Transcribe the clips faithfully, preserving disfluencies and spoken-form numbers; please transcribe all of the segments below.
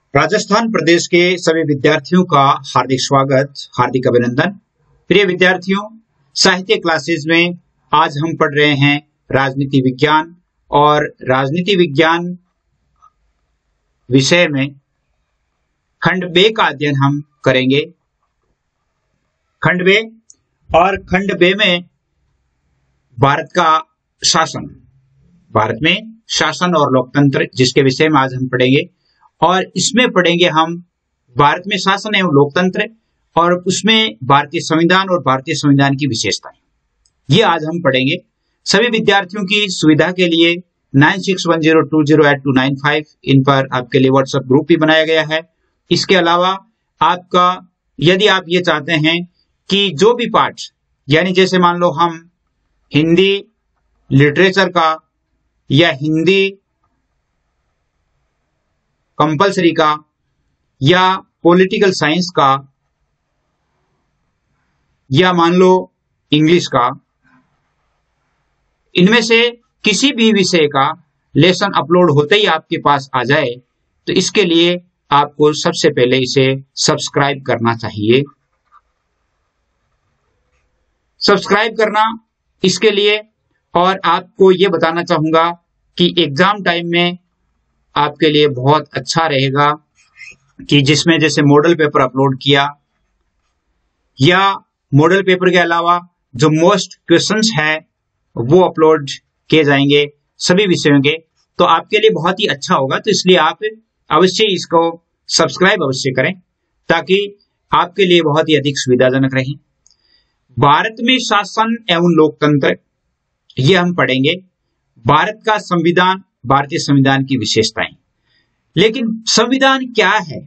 राजस्थान प्रदेश के सभी विद्यार्थियों का हार्दिक स्वागत, हार्दिक अभिनंदन। प्रिय विद्यार्थियों, साहित्य क्लासेस में आज हम पढ़ रहे हैं राजनीति विज्ञान और राजनीति विज्ञान विषय में खंड बे का अध्ययन हम करेंगे। खंड बे और खंड बे में भारत का शासन, भारत में शासन और लोकतंत्र, जिसके विषय में आज हम पढ़ेंगे। और इसमें पढ़ेंगे हम भारत में शासन एवं लोकतंत्र और उसमें भारतीय संविधान और भारतीय संविधान की विशेषताएं, ये आज हम पढ़ेंगे। सभी विद्यार्थियों की सुविधा के लिए nine six one zero two zero eight two nine five इन पर आपके लिए व्हाट्सएप ग्रुप भी बनाया गया है। इसके अलावा आपका, यदि आप ये चाहते हैं कि जो भी पाठ, यानी जैसे मान लो हम हिंदी लिटरेचर का या हिंदी कंपलसरी का या पॉलिटिकल साइंस का या मान लो इंग्लिश का, इनमें से किसी भी विषय का लेसन अपलोड होते ही आपके पास आ जाए, तो इसके लिए आपको सबसे पहले इसे सब्सक्राइब करना चाहिए। सब्सक्राइब करना इसके लिए, और आपको ये बताना चाहूंगा कि एग्जाम टाइम में आपके लिए बहुत अच्छा रहेगा कि जिसमें जैसे मॉडल पेपर अपलोड किया या मॉडल पेपर के अलावा जो मोस्ट क्वेश्चंस है वो अपलोड किए जाएंगे सभी विषयों के, तो आपके लिए बहुत ही अच्छा होगा। तो इसलिए आप अवश्य इसको सब्सक्राइब अवश्य करें ताकि आपके लिए बहुत ही अधिक सुविधाजनक रहे। भारत में शासन एवं लोकतंत्र, ये हम पढ़ेंगे। भारत का संविधान, भारतीय संविधान की विशेषताएं। लेकिन संविधान क्या है,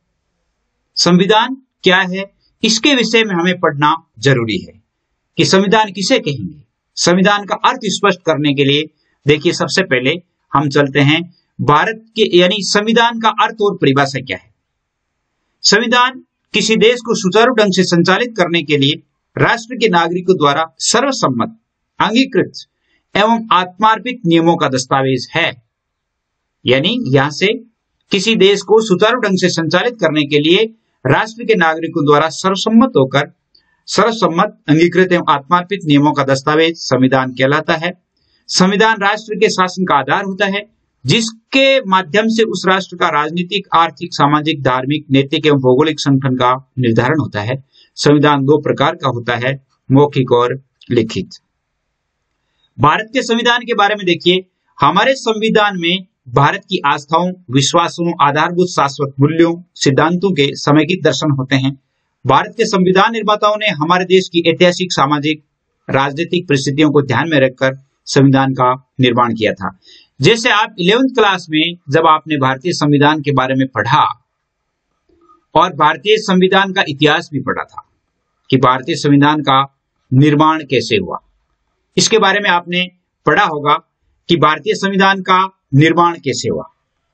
संविधान क्या है, इसके विषय में हमें पढ़ना जरूरी है कि संविधान किसे कहेंगे। संविधान का अर्थ स्पष्ट करने के लिए देखिए, सबसे पहले हम चलते हैं भारत के, यानी संविधान का अर्थ और परिभाषा क्या है। संविधान किसी देश को सुचारू ढंग से संचालित करने के लिए राष्ट्र के नागरिकों द्वारा सर्वसम्मत, अंगीकृत एवं आत्मार्पित नियमों का दस्तावेज है। यानी यहां से किसी देश को सुचारू ढंग से संचालित करने के लिए राष्ट्र के नागरिकों द्वारा सर्वसम्मत होकर सर्वसम्मत, अंगीकृत एवं आत्मार्पित नियमों का दस्तावेज संविधान कहलाता है। संविधान राष्ट्र के शासन का आधार होता है, जिसके माध्यम से उस राष्ट्र का राजनीतिक, आर्थिक, सामाजिक, धार्मिक, नैतिक एवं भौगोलिक संगठन का निर्धारण होता है। संविधान दो प्रकार का होता है, मौखिक और लिखित। भारत के संविधान के बारे में देखिए, हमारे संविधान में भारत की आस्थाओं, विश्वासों, आधारभूत शाश्वत मूल्यों, सिद्धांतों के समेकित दर्शन होते हैं। भारत के संविधान निर्माताओं ने हमारे देश की ऐतिहासिक, सामाजिक, राजनीतिक परिस्थितियों को ध्यान में रखकर संविधान का निर्माण किया था। जैसे आप इलेवेंथ क्लास में जब आपने भारतीय संविधान के बारे में पढ़ा और भारतीय संविधान का इतिहास भी पढ़ा था कि भारतीय संविधान का निर्माण कैसे हुआ, इसके बारे में आपने पढ़ा होगा कि भारतीय संविधान का निर्माण कैसे हुआ।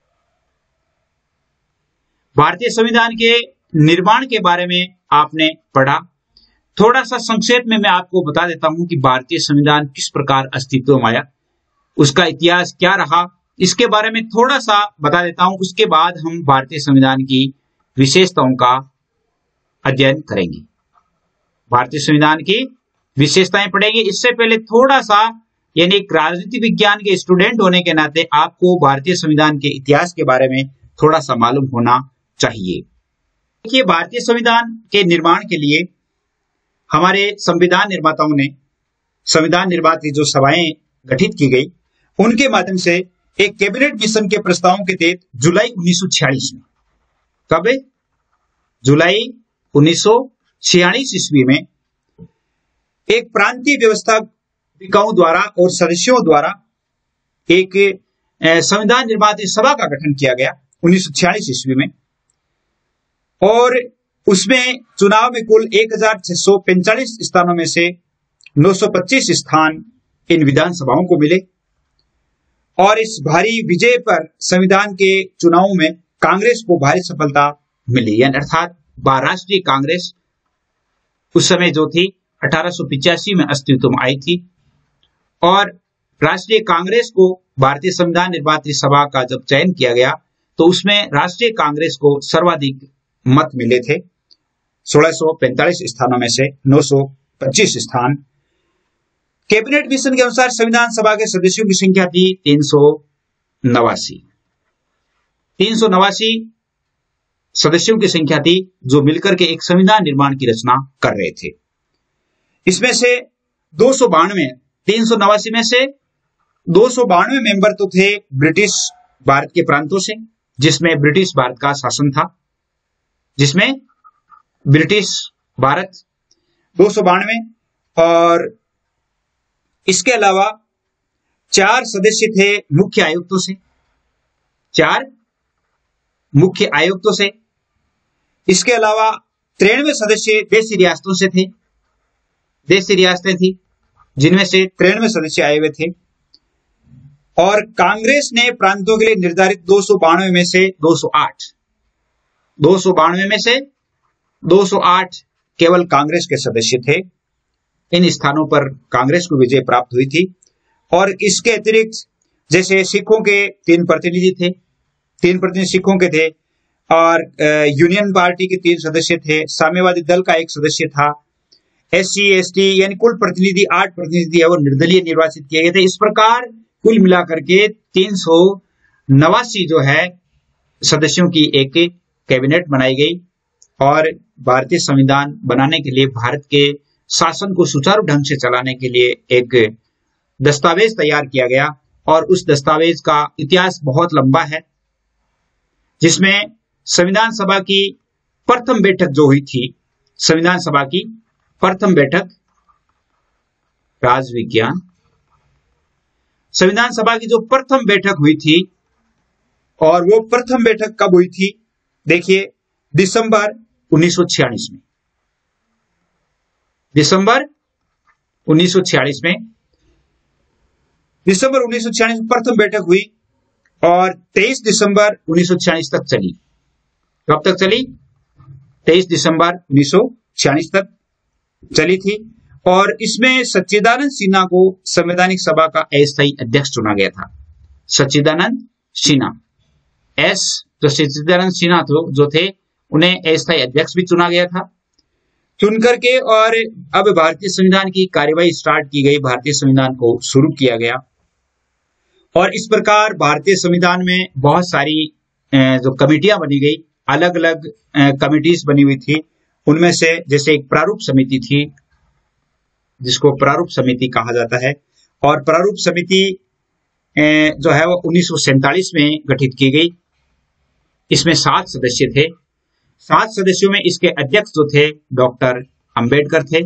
भारतीय संविधान के निर्माण के बारे में आपने पढ़ा। थोड़ा सा संक्षेप में मैं आपको बता देता हूं कि भारतीय संविधान किस प्रकार अस्तित्व में आया, उसका इतिहास क्या रहा, इसके बारे में थोड़ा सा बता देता हूं। उसके बाद हम भारतीय संविधान की विशेषताओं का अध्ययन करेंगे, भारतीय संविधान की विशेषताएं पढ़ेंगे। इससे पहले थोड़ा सा, यानी एक राजनीति विज्ञान के स्टूडेंट होने के नाते आपको भारतीय संविधान के इतिहास के बारे में थोड़ा सा मालूम होना चाहिए। देखिए, भारतीय संविधान के निर्माण के लिए हमारे संविधान निर्माताओं ने, संविधान निर्माण की जो सभाएं गठित की गई, उनके माध्यम से एक कैबिनेट मिशन के प्रस्तावों के तहत जुलाई उन्नीस सौ छियालीस में, कब? जुलाई उन्नीस सौ छियालीस ईस्वी में एक प्रांतीय व्यवस्थापिकाओं द्वारा और सदस्यों द्वारा एक संविधान निर्माता सभा का गठन किया गया उन्नीस सौ छियालीस ईस्वी में, और उसमें चुनाव में कुल एक हजार छह सौ पैंतालीस स्थानों में से नौ सौ पच्चीस स्थान इन विधानसभाओं को मिले। और इस भारी विजय पर संविधान के चुनावों में कांग्रेस को भारी सफलता मिली, यानी अर्थात राष्ट्रीय कांग्रेस उस समय जो थी अठारह सौ पिचासी में अस्तित्व में आई थी। और राष्ट्रीय कांग्रेस को भारतीय संविधान निर्मात्री सभा का जब चयन किया गया तो उसमें राष्ट्रीय कांग्रेस को सर्वाधिक मत मिले थे, सोलह सौ पैंतालीस स्थानों में से नौ सौ पच्चीस स्थान। कैबिनेट मिशन के अनुसार संविधान सभा के सदस्यों की संख्या थी तीन सौ नवासी तीन सौ नवासी सदस्यों की संख्या थी जो मिलकर के एक संविधान निर्माण की रचना कर रहे थे। इसमें से दो सौ बानवे तीन सौ नवासी में से दो सौ बानवे मेंबर तो थे ब्रिटिश भारत के प्रांतों से, जिसमें ब्रिटिश भारत का शासन था, जिसमें ब्रिटिश भारत दो सौ बानवे, और इसके अलावा चार सदस्य थे मुख्य आयुक्तों से, चार मुख्य आयुक्तों से। इसके अलावा तिरानवे सदस्य देशी रियासतों से थे, देशी रियासतें थी जिनमें से तिरानवे सदस्य आए हुए थे। और कांग्रेस ने प्रांतों के लिए निर्धारित दो सौ बानवे में से दो सौ आठ दो सौ बानवे में से दो सौ आठ केवल कांग्रेस के सदस्य थे। इन स्थानों पर कांग्रेस को विजय प्राप्त हुई थी। और इसके अतिरिक्त जैसे सिखों के तीन प्रतिनिधि थे, तीन प्रतिनिधि सिखों के थे, और यूनियन पार्टी के तीन सदस्य थे, साम्यवादी दल का एक सदस्य था, एस सी एस टी यानी कुल प्रतिनिधि आठ प्रतिनिधि और निर्दलीय निर्वाचित किए गए थे। इस प्रकार कुल मिलाकर के तीन सौ नवासी जो है सदस्यों की एक कैबिनेट बनाई गई और भारतीय संविधान बनाने के लिए, भारत के शासन को सुचारू ढंग से चलाने के लिए एक दस्तावेज तैयार किया गया। और उस दस्तावेज का इतिहास बहुत लंबा है, जिसमें संविधान सभा की प्रथम बैठक जो हुई थी, संविधान सभा की प्रथम बैठक राजविज्ञान संविधान सभा की जो प्रथम बैठक हुई थी, और वो प्रथम बैठक कब हुई थी, देखिए दिसंबर उन्नीस सौ छियालीस में, दिसंबर उन्नीस सौ छियालीस में दिसंबर उन्नीस सौ छियालीस में प्रथम बैठक हुई और तेईस दिसंबर उन्नीस सौ छियालीस तक चली। कब तक चली? तेईस दिसंबर उन्नीस सौ छियालीस तक चली थी। और इसमें सच्चिदानंद सिन्हा को संवैधानिक सभा का अस्थायी अध्यक्ष चुना गया था। सच्चिदानंद सिन्हा एस जो सच्चिदानंद सिन्हा जो थे उन्हें अस्थायी अध्यक्ष भी चुना गया था, चुन करके। और अब भारतीय संविधान की कार्यवाही स्टार्ट की गई, भारतीय संविधान को शुरू किया गया। और इस प्रकार भारतीय संविधान में बहुत सारी जो कमेटियां बनी गई, अलग अलग कमिटीज बनी हुई थी। उनमें से जैसे एक प्रारूप समिति थी, जिसको प्रारूप समिति कहा जाता है, और प्रारूप समिति जो है वो उन्नीस सौ सैंतालीस में गठित की गई। इसमें सात सदस्य थे। सात सदस्यों में इसके अध्यक्ष जो थे डॉक्टर अंबेडकर थे।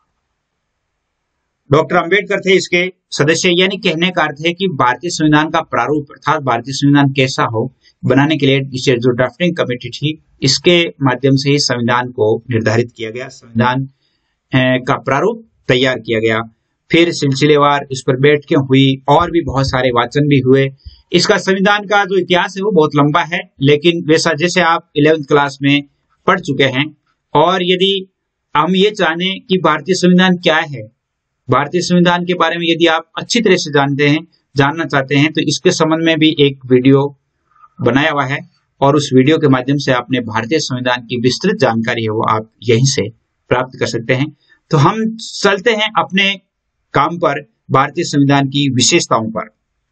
डॉक्टर अंबेडकर थे इसके सदस्य। यानी कहने का अर्थ है कि भारतीय संविधान का प्रारूप अर्थात भारतीय संविधान कैसा हो बनाने के लिए इसे जो ड्राफ्टिंग कमेटी थी, इसके माध्यम से ही संविधान को निर्धारित किया गया, संविधान का प्रारूप तैयार किया गया। फिर सिलसिलेवार इस पर बैठकें हुई और भी बहुत सारे वाचन भी हुए। इसका संविधान का जो इतिहास है वो बहुत लंबा है, लेकिन वैसा जैसे आप इलेवेंथ क्लास में पढ़ चुके हैं। और यदि हम ये जाने कि भारतीय संविधान क्या है, भारतीय संविधान के बारे में यदि आप अच्छी तरह से जानते हैं, जानना चाहते हैं, तो इसके संबंध में भी एक वीडियो बनाया हुआ है और उस वीडियो के माध्यम से आपने भारतीय संविधान की विस्तृत जानकारी है वो आप यहीं से प्राप्त कर सकते हैं। तो हम चलते हैं अपने काम पर, भारतीय संविधान की विशेषताओं पर।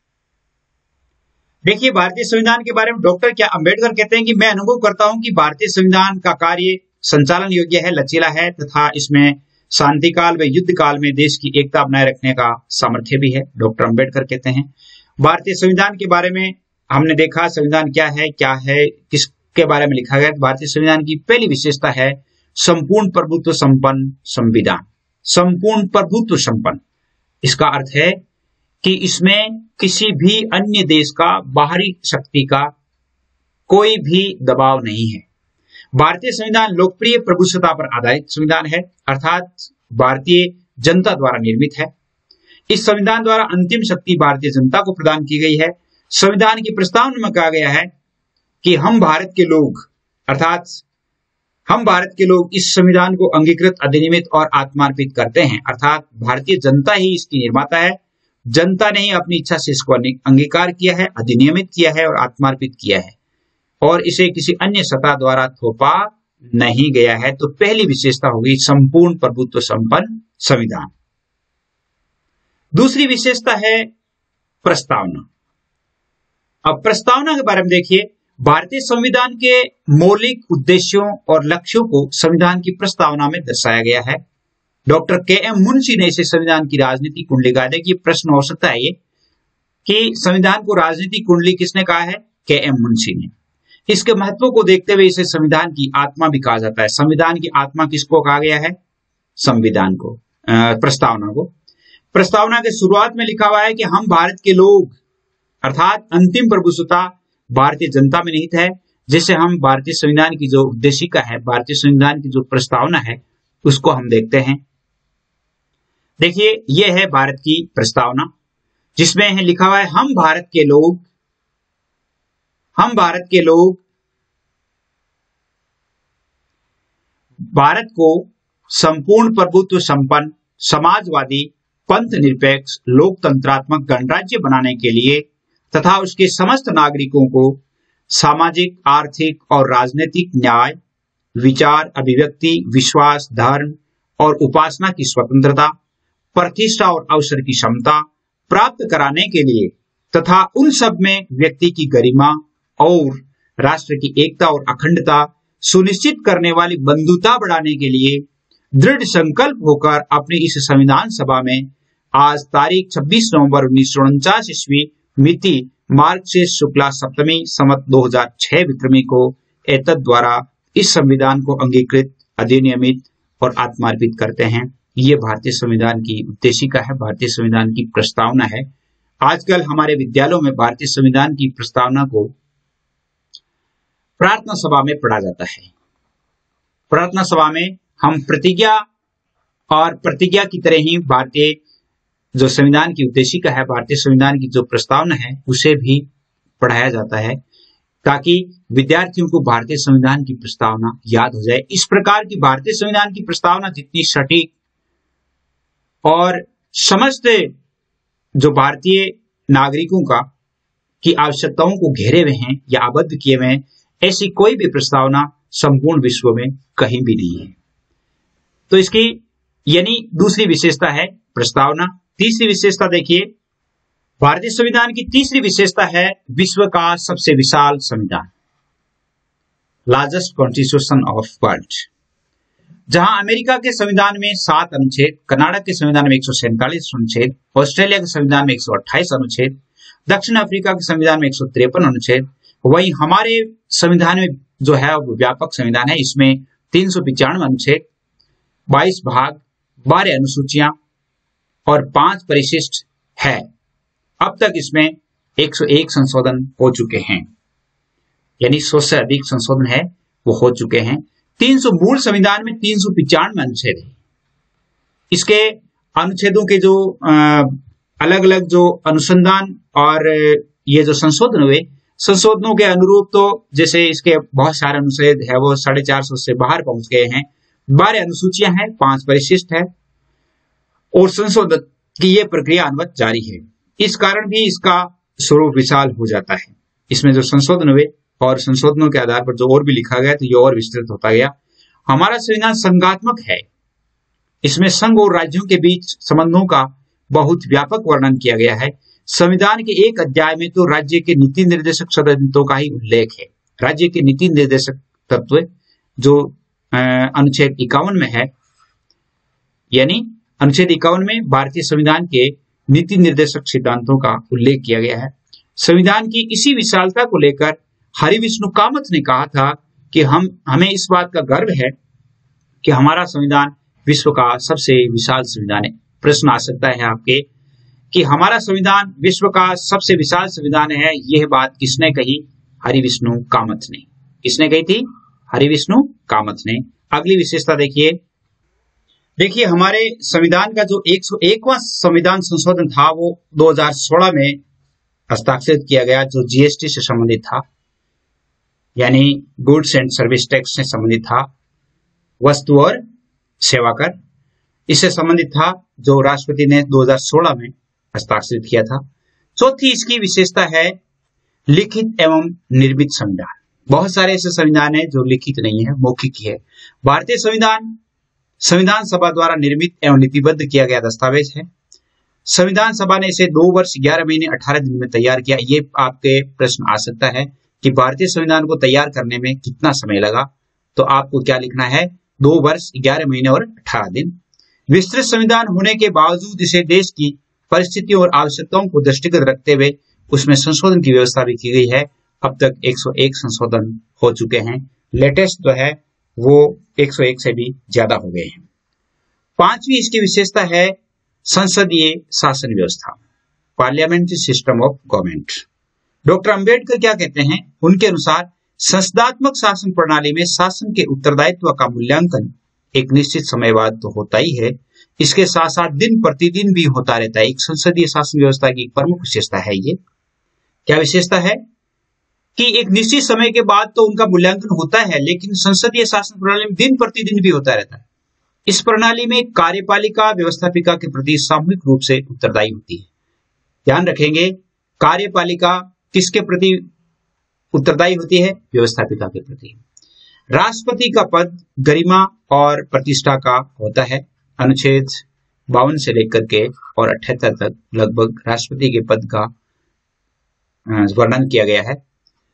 देखिए, भारतीय संविधान के बारे में डॉक्टर क्या अंबेडकर कहते हैं कि मैं अनुभव करता हूं कि भारतीय संविधान का कार्य संचालन योग्य है, लचीला है तथा इसमें शांति काल व युद्ध काल में देश की एकता बनाए रखने का सामर्थ्य भी है। डॉक्टर अंबेडकर कहते हैं भारतीय संविधान के बारे में हमने देखा संविधान क्या है, क्या है, किसके बारे में लिखा गया। भारतीय संविधान की पहली विशेषता है संपूर्ण प्रभुत्व संपन्न संविधान। संपूर्ण प्रभुत्व संपन्न, इसका अर्थ है कि इसमें किसी भी अन्य देश का, बाहरी शक्ति का कोई भी दबाव नहीं है। भारतीय संविधान लोकप्रिय प्रभुसत्ता पर आधारित संविधान है, अर्थात भारतीय जनता द्वारा निर्मित है। इस संविधान द्वारा अंतिम शक्ति भारतीय जनता को प्रदान की गई है। संविधान की प्रस्तावना में कहा गया है कि हम भारत के लोग, अर्थात हम भारत के लोग इस संविधान को अंगीकृत, अधिनियमित और आत्मार्पित करते हैं, अर्थात भारतीय जनता ही इसकी निर्माता है। जनता ने ही अपनी इच्छा से इसको अंगीकार किया है, अधिनियमित किया है और आत्मार्पित किया है। और इसे किसी अन्य सत्ता द्वारा थोपा नहीं गया है। तो पहली विशेषता होगी संपूर्ण प्रभुत्व संपन्न संविधान। दूसरी विशेषता है प्रस्तावना। अब प्रस्तावना के बारे में देखिए, भारतीय संविधान के मौलिक उद्देश्यों और लक्ष्यों को संविधान की प्रस्तावना में दर्शाया गया है। डॉक्टर के एम मुंशी ने इसे संविधान की राजनीतिक कुंडली कहा है। कि प्रश्न हो सकता है ये कि संविधान को राजनीतिक कुंडली किसने कहा है? के एम मुंशी ने। इसके महत्व को देखते हुए इसे संविधान की आत्मा भी कहा जाता है। संविधान की आत्मा किसको कहा गया है? संविधान को, प्रस्तावना को। प्रस्तावना के शुरुआत में लिखा हुआ है कि हम भारत के लोग, अर्थात अंतिम प्रभुसत्ता भारतीय जनता में निहित है, जिससे हम भारतीय संविधान की जो उद्देशिका है, भारतीय संविधान की जो प्रस्तावना है, उसको हम देखते हैं। देखिए, यह है भारत की प्रस्तावना, जिसमें है लिखा हुआ है हम भारत के लोग, हम भारत के लोग भारत को संपूर्ण प्रभुत्व संपन्न, समाजवादी, पंथ निरपेक्ष, लोकतंत्रात्मक गणराज्य बनाने के लिए तथा उसके समस्त नागरिकों को सामाजिक, आर्थिक और राजनीतिक न्याय, विचार, अभिव्यक्ति, विश्वास, धर्म और उपासना की स्वतंत्रता, प्रतिष्ठा और अवसर की क्षमता प्राप्त कराने के लिए तथा उन सब में व्यक्ति की गरिमा और राष्ट्र की एकता और अखंडता सुनिश्चित करने वाली बंधुता बढ़ाने के लिए दृढ़ संकल्प होकर अपनी इस संविधान सभा में आज तारीख छब्बीस नवंबर उन्नीस सौ उनचास ईस्वी मिति मार्च से शुक्ला सप्तमी संवत दो हज़ार छह विक्रमी को एतद द्वारा इस संविधान को अंगीकृत, अधिनियमित और आत्मार्पित करते हैं। ये भारतीय संविधान की उद्देशिका है, भारतीय संविधान की प्रस्तावना है। आजकल हमारे विद्यालयों में भारतीय संविधान की प्रस्तावना को प्रार्थना सभा में पढ़ा जाता है। प्रार्थना सभा में हम प्रतिज्ञा और प्रतिज्ञा की तरह ही भारतीय जो संविधान की उद्देशिका है, भारतीय संविधान की जो प्रस्तावना है, उसे भी पढ़ाया जाता है ताकि विद्यार्थियों को भारतीय संविधान की प्रस्तावना याद हो जाए। इस प्रकार की भारतीय संविधान की प्रस्तावना जितनी सटीक और समस्त जो भारतीय नागरिकों का की आवश्यकताओं को घेरे हुए हैं या आबद्ध किए हुए हैं, ऐसी कोई भी प्रस्तावना संपूर्ण विश्व में कहीं भी नहीं है। तो इसकी यानी दूसरी विशेषता है प्रस्तावना। तीसरी विशेषता देखिए, भारतीय संविधान की तीसरी विशेषता है विश्व का सबसे विशाल संविधान, लार्जेस्ट कॉन्स्टिट्यूशन ऑफ वर्ल्ड। जहां अमेरिका के संविधान में सात अनुच्छेद, कर्नाटक के संविधान में एक सौ सैंतालीस अनुच्छेद, ऑस्ट्रेलिया के संविधान में एक सौ अट्ठाईस अनुच्छेद, दक्षिण अफ्रीका के संविधान में एक सौ तिरपन अनुच्छेद, वही हमारे संविधान में जो है वो व्यापक संविधान है, इसमें तीन सौ पिचानवे अनुच्छेद, बाईस भाग, बारह अनुसूचियां और पांच परिशिष्ट है। अब तक इसमें एक सौ एक संशोधन हो चुके हैं, यानी सौ से अधिक संशोधन है वो हो चुके हैं। तीन सौ मूल संविधान में तीन सौ पिचानवे अनुच्छेद है। इसके अनुच्छेदों के जो अलग अलग जो अनुसंधान और ये जो संशोधन हुए, संशोधनों के अनुरूप तो जैसे इसके बहुत सारे अनुच्छेद है वो साढ़े चार सौ से बाहर पहुंच गए हैं। बारह अनुसूचियां हैं, पांच परिशिष्ट है और संशोधन की यह प्रक्रिया अनवरत जारी है। इस कारण भी इसका स्वरूप विशाल हो जाता है। इसमें जो संशोधन हुए और संशोधनों के आधार पर जो और भी लिखा गया तो ये और विस्तृत होता गया। हमारा संविधान संघात्मक है। इसमें संघ और राज्यों के बीच संबंधों का बहुत व्यापक वर्णन किया गया है। संविधान के एक अध्याय में तो राज्य के नीति निर्देशक सिद्धांतों का ही उल्लेख है। राज्य के नीति निर्देशक तत्व जो अनुच्छेद इक्यावन में है, यानी अनुच्छेद इक्यावन में भारतीय संविधान के नीति निर्देशक सिद्धांतों का उल्लेख किया गया है। संविधान की इसी विशालता को लेकर हरिविष्णु कामत ने कहा था कि हम हमें इस बात का गर्व है कि हमारा संविधान विश्व का सबसे विशाल संविधान है। प्रश्न आ सकता है आपके कि हमारा संविधान विश्व का सबसे विशाल संविधान है, यह बात किसने कही? हरिविष्णु कामत ने। किसने कही थी? हरिविष्णु कामत ने। अगली विशेषता देखिए, देखिए हमारे संविधान का जो एक सौ एकवां संविधान संशोधन था वो दो हज़ार सोलह में हस्ताक्षरित किया गया, जो जीएसटी से संबंधित था, यानी गुड्स एंड सर्विस टैक्स से संबंधित था, वस्तु और सेवा कर इससे संबंधित था, जो राष्ट्रपति ने दो हज़ार सोलह में हस्ताक्षरित किया था। चौथी इसकी विशेषता है लिखित एवं निर्मित संविधान। बहुत सारे ऐसे संविधान है जो लिखित नहीं है, मौखिक ही है। भारतीय संविधान संविधान सभा द्वारा निर्मित एवं लिपिबद्ध किया गया दस्तावेज है। संविधान सभा ने इसे दो वर्ष ग्यारह महीने अठारह दिन में तैयार किया। ये आपके प्रश्न आ सकता है कि भारतीय संविधान को तैयार करने में कितना समय लगा, तो आपको क्या लिखना है, दो वर्ष ग्यारह महीने और अठारह दिन। विस्तृत संविधान होने के बावजूद इसे देश की परिस्थितियों और आवश्यकताओं को दृष्टिगत रखते हुए उसमें संशोधन की व्यवस्था भी की गई है। अब तक एक सौ एक संशोधन हो चुके हैं। लेटेस्ट जो है वो एक सौ एक से भी ज्यादा हो गए हैं। पांचवी इसकी विशेषता है संसदीय शासन व्यवस्था, parliamentary system of government. Doctor Ambedkar क्या कहते हैं, उनके अनुसार संसदात्मक शासन प्रणाली में शासन के उत्तरदायित्व का मूल्यांकन एक निश्चित समय बाद तो होता ही है, इसके साथ साथ दिन प्रतिदिन भी होता रहता है। एक संसदीय शासन व्यवस्था की प्रमुख विशेषता है ये। क्या विशेषता है कि एक निश्चित समय के बाद तो उनका मूल्यांकन होता है, लेकिन संसदीय शासन प्रणाली में दिन प्रतिदिन भी होता रहता है। इस प्रणाली में कार्यपालिका व्यवस्थापिका के प्रति सामूहिक रूप से उत्तरदायी होती है। ध्यान रखेंगे, कार्यपालिका किसके प्रति उत्तरदायी होती है, व्यवस्थापिका के प्रति। राष्ट्रपति का पद गरिमा और प्रतिष्ठा का होता है। अनुच्छेद बावन से लेकर के और अठहत्तर तक लगभग राष्ट्रपति के पद का वर्णन किया गया है।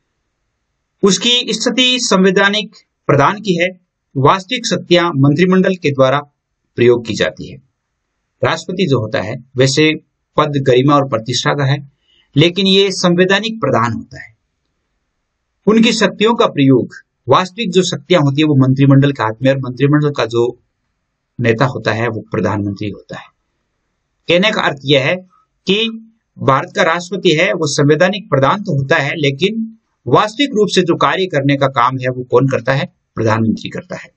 उसकी स्थिति संवैधानिक प्रधान की है। वास्तविक शक्तियां मंत्रिमंडल के द्वारा प्रयोग की जाती है। राष्ट्रपति जो होता है वैसे पद गरिमा और प्रतिष्ठा का है, लेकिन ये संवैधानिक प्रधान होता है। उनकी शक्तियों का प्रयोग, वास्तविक जो शक्तियां होती है वो मंत्रिमंडल के हाथ में, और मंत्रिमंडल का जो नेता होता है वो प्रधानमंत्री होता है। कहने का अर्थ यह है कि भारत का राष्ट्रपति है वो संवैधानिक प्रधान तो होता है, लेकिन वास्तविक रूप से जो कार्य करने का काम है वो कौन करता है, प्रधानमंत्री करता है।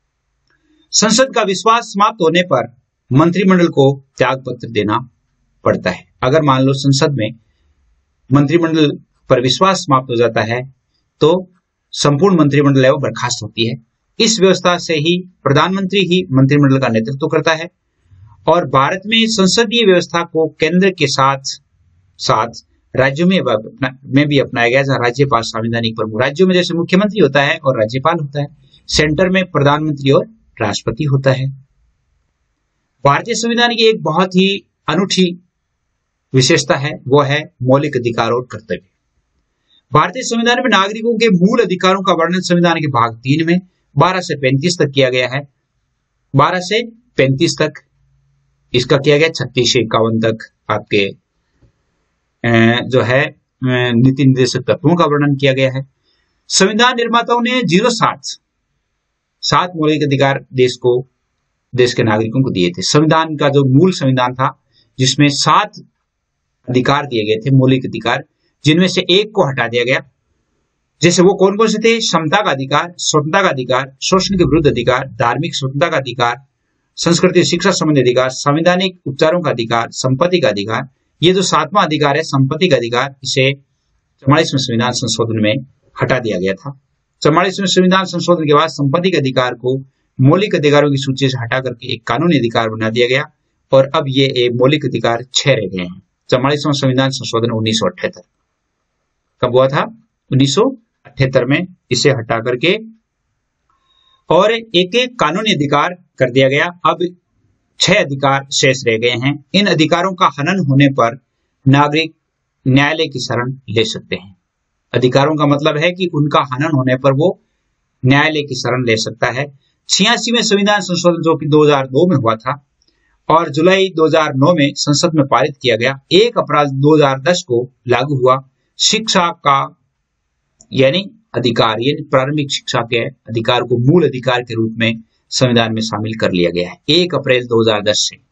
संसद का विश्वास समाप्त होने पर मंत्रिमंडल को त्याग पत्र देना पड़ता है। अगर मान लो संसद में मंत्रिमंडल पर विश्वास समाप्त हो जाता है तो संपूर्ण मंत्रिमंडल है वो बर्खास्त होती है। इस व्यवस्था से ही प्रधानमंत्री ही मंत्रिमंडल का नेतृत्व करता है। और भारत में संसदीय व्यवस्था को केंद्र के साथ साथ राज्यों में में भी अपनाया गया, जहां राज्यपाल संवैधानिक प्रमुख। राज्यों में जैसे मुख्यमंत्री होता है और राज्यपाल होता है, सेंटर में प्रधानमंत्री और राष्ट्रपति होता है। भारतीय संविधान की एक बहुत ही अनूठी विशेषता है, वो है मौलिक अधिकार और कर्तव्य। भारतीय संविधान में नागरिकों के मूल अधिकारों का वर्णन संविधान के भाग तीन में बारह से पैंतीस तक किया गया है। बारह से पैंतीस तक इसका किया गया, छत्तीस से इक्यावन तक आपके जो है नीति निर्देशक तत्वों का वर्णन किया गया है। संविधान निर्माताओं ने जीरो सात सात मौलिक अधिकार देश को देश के नागरिकों को दिए थे। संविधान का जो मूल संविधान था जिसमें सात अधिकार दिए गए थे, मौलिक अधिकार, जिनमें से एक को हटा दिया गया। जैसे वो कौन कौन से थे, समता का अधिकार, स्वतंत्रता का अधिकार, शोषण के विरुद्ध अधिकार, धार्मिक स्वतंत्रता का अधिकार, संस्कृति शिक्षा संबंधी अधिकार, संवैधानिक उपचारों का अधिकार, संपत्ति का अधिकार। ये जो सातवां अधिकार है संपत्ति का अधिकार, इसे चौवालीसवें संविधान संशोधन में हटा दिया गया था। चौवालीसवें संविधान संशोधन के बाद संपत्ति के अधिकार को मौलिक अधिकारों की सूची से हटा करके एक कानूनी अधिकार बना दिया गया, और अब ये एक मौलिक अधिकार छह रह गए हैं। चौवालीसवां संविधान संशोधन उन्नीस सौ अठहत्तर कब हुआ था, उन्नीस सौ अठहत्तर में इसे हटा करके और एक एक कानूनी अधिकार कर दिया गया। अब छह अधिकार शेष रह गए हैं। इन अधिकारों का हनन होने पर नागरिक न्यायालय की शरण ले सकते हैं। अधिकारों का मतलब है कि उनका हनन होने पर वो न्यायालय की शरण ले सकता है। छियासीवें संविधान संशोधन जो कि दो हज़ार दो में हुआ था और जुलाई दो हज़ार नौ में संसद में पारित किया गया, एक अप्रैल दो हज़ार दस को लागू हुआ। शिक्षा का यानी अधिकार, यानी प्रारंभिक शिक्षा के अधिकार को मूल अधिकार के रूप में संविधान में शामिल कर लिया गया है एक अप्रैल दो हज़ार दस से।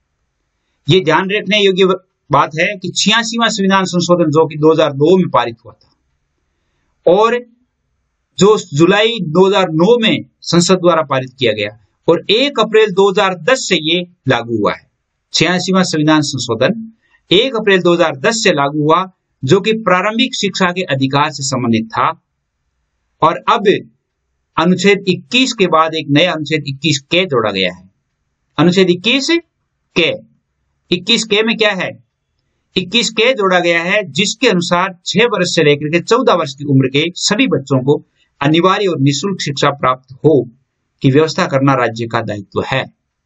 ये ध्यान रखने योग्य बात है कि छियासीवां संविधान संशोधन जो कि दो हज़ार दो में पारित हुआ था और जो जुलाई दो हज़ार नौ में संसद द्वारा पारित किया गया और एक अप्रैल दो हज़ार दस से ये लागू हुआ है। छियासीवां संविधान संशोधन एक अप्रैल दो हज़ार दस से लागू हुआ, जो कि प्रारंभिक शिक्षा के अधिकार से संबंधित था। और अब अनुच्छेद इक्कीस के बाद एक नया अनुच्छेद इक्कीस के जोड़ा गया है। अनुच्छेद इक्कीस के इक्कीस के में क्या है इक्कीस के जोड़ा गया है, जिसके अनुसार छह वर्ष से लेकर के चौदह वर्ष की उम्र के सभी बच्चों को अनिवार्य और निःशुल्क शिक्षा प्राप्त हो की व्यवस्था करना राज्य का दायित्व है।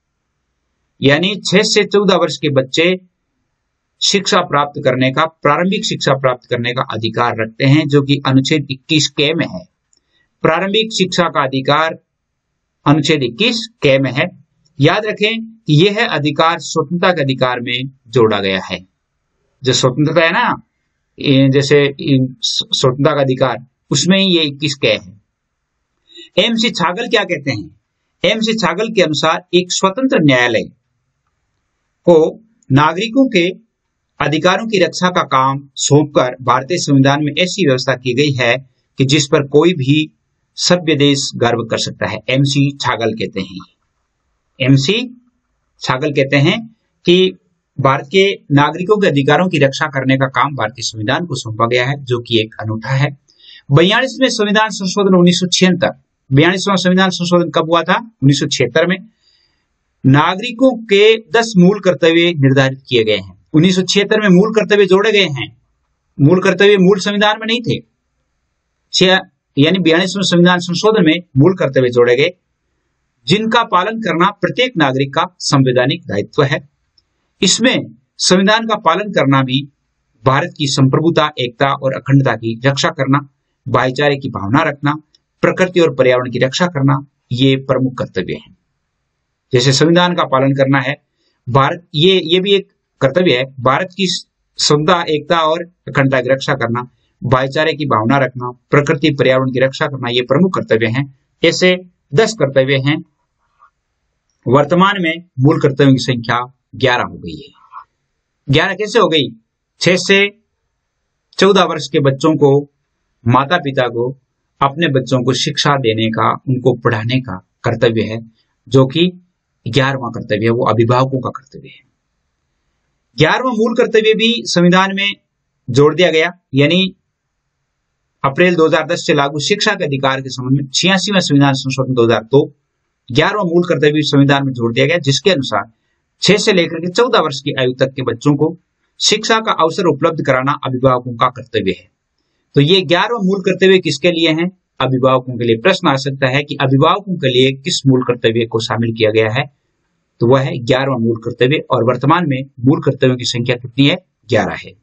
यानी छह से चौदह वर्ष के बच्चे शिक्षा प्राप्त करने का, प्रारंभिक शिक्षा प्राप्त करने का अधिकार रखते हैं, जो कि अनुच्छेद इक्कीस के में है। प्रारंभिक शिक्षा का अधिकार अनुच्छेद इक्कीस के में है। याद रखें कि यह अधिकार स्वतंत्रता के अधिकार में जोड़ा गया है। जो स्वतंत्रता है ना, जैसे स्वतंत्रता का अधिकार, उसमें ही ये इक्कीस के है। एम सी छागल क्या कहते हैं? एम सी छागल के अनुसार एक स्वतंत्र न्यायालय को नागरिकों के अधिकारों की रक्षा का काम सौंपकर भारतीय संविधान में ऐसी व्यवस्था की गई है कि जिस पर कोई भी सभ्य देश गर्व कर सकता है। एम सी छागल कहते हैं एम सी छागल कहते हैं कि भारत के नागरिकों के अधिकारों की रक्षा करने का काम भारतीय संविधान को सौंपा गया है, जो कि एक अनूठा है। बयालीसवें संविधान संशोधन उन्नीस सौ छिहत्तर बयालीसवां संविधान संशोधन कब हुआ था? उन्नीस सौ छिहत्तर में। नागरिकों के दस मूल कर्तव्य निर्धारित किए गए हैं। उन्नीस सौ छिहत्तर में मूल कर्तव्य जोड़े गए हैं। मूल कर्तव्य मूल संविधान में नहीं थे। यानी बयालीसवें संविधान संशोधन में मूल कर्तव्य जोड़े गए, जिनका पालन करना प्रत्येक नागरिक का संवैधानिक दायित्व है। इसमें संविधान का पालन करना भी भारत की संप्रभुता, एकता और अखंडता की रक्षा करना, भाईचारे की भावना रखना, प्रकृति और पर्यावरण की रक्षा करना, ये प्रमुख कर्तव्य हैं। जैसे संविधान का पालन करना है, भारत ये ये भी एक कर्तव्य है। भारत की संप्रभुता, एकता और अखंडता की रक्षा करना, भाईचारे की भावना रखना, प्रकृति पर्यावरण की रक्षा करना, ये प्रमुख कर्तव्य हैं। ऐसे दस कर्तव्य हैं। वर्तमान में मूल कर्तव्यों की संख्या ग्यारह हो गई है। ग्यारह कैसे हो गई? छह से चौदह वर्ष के बच्चों को, माता पिता को अपने बच्चों को शिक्षा देने का, उनको पढ़ाने का कर्तव्य है, जो कि ग्यारहवां कर्तव्य है, वो अभिभावकों का कर्तव्य है। ग्यारहवां मूल कर्तव्य भी संविधान में जोड़ दिया गया, यानी अप्रैल दो हज़ार दस से लागू शिक्षा के अधिकार के संबंध में छियासीवां संविधान संशोधन दो हज़ार दो ग्यारहवां मूल कर्तव्य संविधान में जोड़ दिया गया, जिसके अनुसार छह से लेकर के चौदह वर्ष की आयु तक के बच्चों को शिक्षा का अवसर उपलब्ध कराना अभिभावकों का कर्तव्य है। तो ये ग्यारहवां मूल कर्तव्य किसके लिए है? अभिभावकों के लिए। प्रश्न आ सकता है कि अभिभावकों के लिए किस मूल कर्तव्य को शामिल किया गया है? तो वह है ग्यारहवां मूल कर्तव्य, और वर्तमान में मूल कर्तव्यों की संख्या कितनी है? ग्यारह है।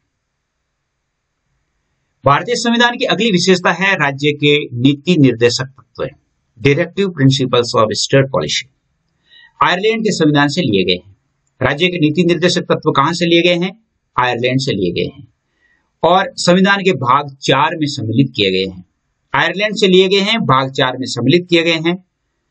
भारतीय संविधान की अगली विशेषता है राज्य के नीति निर्देशक तत्व, directive principles of state policy. Ireland के संविधान से लिए गए हैं। राज्य के नीति निर्देशक तत्व कहां से लिए गए हैं? आयरलैंड से लिए गए हैं, और संविधान के भाग चार में सम्मिलित किए गए हैं। आयरलैंड से लिए गए हैं, भाग चार में सम्मिलित किए गए हैं।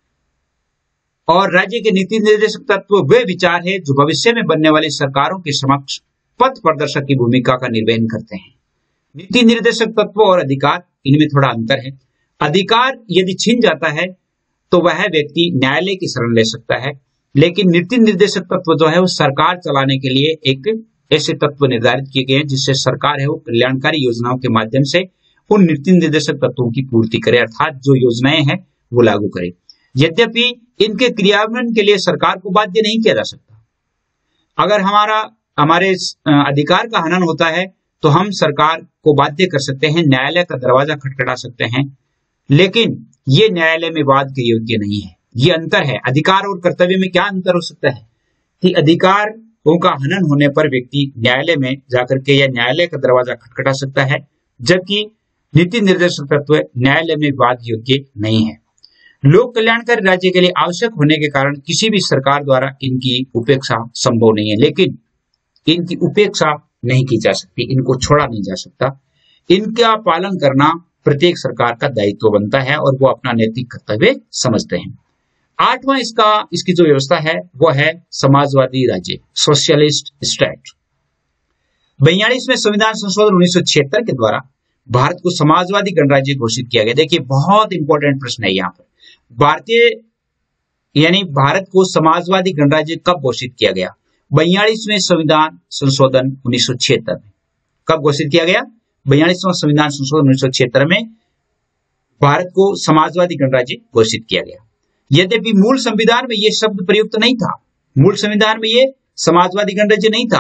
और राज्य के नीति निर्देशक तत्व वे विचार है जो भविष्य में बनने वाली सरकारों के समक्ष पथ प्रदर्शक की भूमिका का निर्वहन करते हैं। नीति निर्देशक तत्व और अधिकार, इनमें थोड़ा अंतर है। अधिकार यदि छिन जाता है तो वह व्यक्ति न्यायालय की शरण ले सकता है, लेकिन नीति निर्देशक तत्व जो है वो सरकार चलाने के लिए एक ऐसे तत्व निर्धारित किए गए हैं जिससे सरकार है वो कल्याणकारी योजनाओं के माध्यम से उन नीति निर्देशक तत्वों की पूर्ति करे, अर्थात जो योजनाएं हैं वो लागू करे। यद्यपि इनके क्रियान्वयन के लिए सरकार को बाध्य नहीं किया जा सकता। अगर हमारा हमारे अधिकार का हनन होता है तो हम सरकार को बाध्य कर सकते हैं, न्यायालय का दरवाजा खटखटा सकते हैं, लेकिन ये न्यायालय में वाद के योग्य नहीं है। ये अंतर है। अधिकार और कर्तव्य में क्या अंतर हो सकता है कि अधिकारों का हनन होने पर व्यक्ति न्यायालय में जाकर के या न्यायालय का दरवाजा खटखटा सकता है, जबकि नीति निर्देशक तत्व न्यायालय में वाद योग्य नहीं है। लोक कल्याणकारी राज्य के लिए आवश्यक होने के कारण किसी भी सरकार द्वारा इनकी उपेक्षा संभव नहीं है, लेकिन इनकी उपेक्षा नहीं की जा सकती, इनको छोड़ा नहीं जा सकता। इनका पालन करना प्रत्येक सरकार का दायित्व बनता है और वो अपना नैतिक कर्तव्य समझते हैं। आठवां इसका इसकी जो व्यवस्था है वो है समाजवादी राज्य, सोशलिस्ट स्टेट। बयालीसवें संविधान संशोधन उन्नीस सौ छिहत्तर के द्वारा भारत को समाजवादी गणराज्य घोषित किया गया। देखिए बहुत इंपॉर्टेंट प्रश्न है यहाँ पर। भारतीय यानी भारत को समाजवादी गणराज्य कब घोषित किया गया? बयालीसवें संविधान संशोधन उन्नीस सौ छिहत्तर में। कब घोषित किया गया? बयालीसवां संविधान संशोधन उन्नीस सौ छिहत्तर में भारत को समाजवादी गणराज्य घोषित किया गया। यद्यपि मूल संविधान में यह शब्द प्रयुक्त नहीं था, मूल संविधान में यह समाजवादी गणराज्य नहीं था,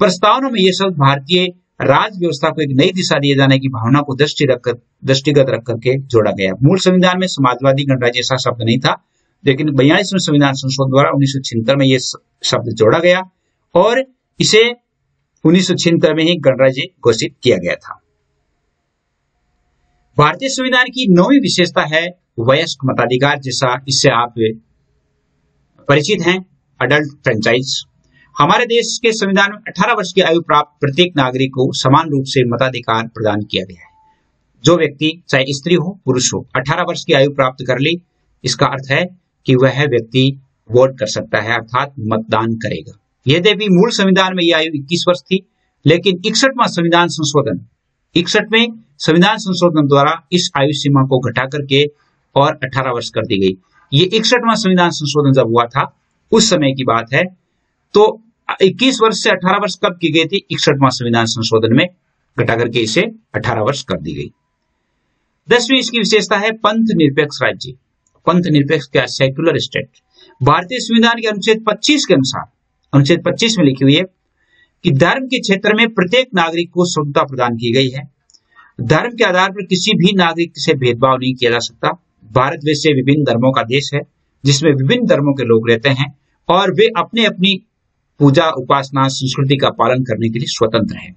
प्रस्तावना में यह शब्द भारतीय राज व्यवस्था को एक नई दिशा दिए जाने की भावना को दृष्टि रखकर दृष्टिगत रख करके जोड़ा गया। मूल संविधान में समाजवादी गणराज्य ऐसा शब्द नहीं था, लेकिन बयालीसवें संविधान संशोधन द्वारा उन्नीस सौ छिहत्तर में यह शब्द जोड़ा गया और इसे उन्नीस सौ छिहत्तर में ही गणराज्य घोषित किया गया था। भारतीय संविधान की नौवीं विशेषता है वयस्क मताधिकार, जैसा इससे आप परिचित हैं, अडल्ट फ्रेंचाइज। हमारे देश के संविधान में अठारह वर्ष की आयु प्राप्त प्रत्येक नागरिक को समान रूप से मताधिकार प्रदान किया गया है। जो व्यक्ति चाहे स्त्री हो पुरुष हो अठारह वर्ष की आयु प्राप्त कर ली, इसका अर्थ है कि वह व्यक्ति वोट कर सकता है, अर्थात मतदान करेगा। यद्यपि मूल संविधान में यह आयु इक्कीस वर्ष थी, लेकिन इकसठवां संविधान संशोधन इकसठवें संविधान संशोधन द्वारा इस आयु सीमा को घटा करके और अठारह वर्ष कर दी गई। ये इकसठवां संविधान संशोधन जब हुआ था उस समय की बात है, तो इक्कीस वर्ष से अठारह वर्ष कब की गई थी? इकसठवां संविधान संशोधन में घटा करके इसे अठारह वर्ष कर दी गई। दसवीं इसकी विशेषता है पंथ निरपेक्ष राज्य। पंथ निरपेक्ष क्या? Secular state. भारतीय संविधान के अनुच्छेद पच्चीस के अनुसार, अनुच्छेद पच्चीस में लिखी हुई है कि धर्म के क्षेत्र में प्रत्येक नागरिक को स्वतंत्रता प्रदान की गई है। धर्म के आधार पर किसी भी नागरिक से भेदभाव नहीं किया जा सकता। भारत वैसे विभिन्न धर्मों का देश है जिसमें विभिन्न धर्मों के लोग रहते हैं और वे अपने अपनी पूजा उपासना संस्कृति का पालन करने के लिए स्वतंत्र हैं।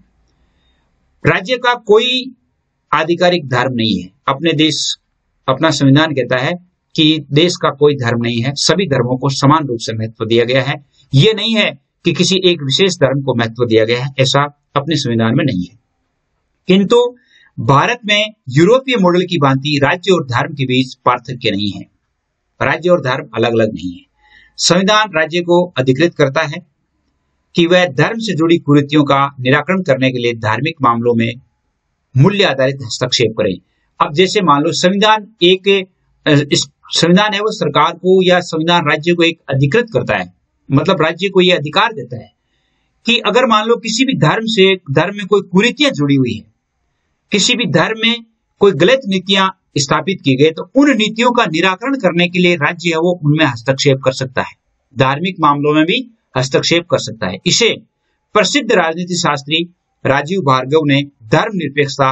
राज्य का कोई आधिकारिक धर्म नहीं है। अपने देश, अपना संविधान कहता है कि देश का कोई धर्म नहीं है, सभी धर्मों को समान रूप से महत्व दिया गया है। ये नहीं है कि किसी एक विशेष धर्म को महत्व दिया गया है, ऐसा अपने संविधान में नहीं है। किंतु भारत में यूरोपीय मॉडल की भांति राज्य और धर्म के बीच पार्थक्य नहीं है। राज्य और धर्म अलग अलग नहीं है। संविधान राज्य को अधिकृत करता है कि वह धर्म से जुड़ी कुरीतियों का निराकरण करने के लिए धार्मिक मामलों में मूल्य आधारित हस्तक्षेप करें। अब जैसे मान लो संविधान एक इस संविधान है वो सरकार को या संविधान राज्य को एक अधिकृत करता है, मतलब राज्य को यह अधिकार देता है कि अगर मान लो किसी भी धर्म से धर्म में कोई कुरीतियां जुड़ी हुई है, किसी भी धर्म में कोई गलत नीतियां स्थापित की गई, तो उन नीतियों का निराकरण करने के लिए राज्य है वो उनमें हस्तक्षेप कर सकता है, धार्मिक मामलों में भी हस्तक्षेप कर सकता है। इसे प्रसिद्ध राजनीति शास्त्री राजीव भार्गव ने धर्मनिरपेक्षता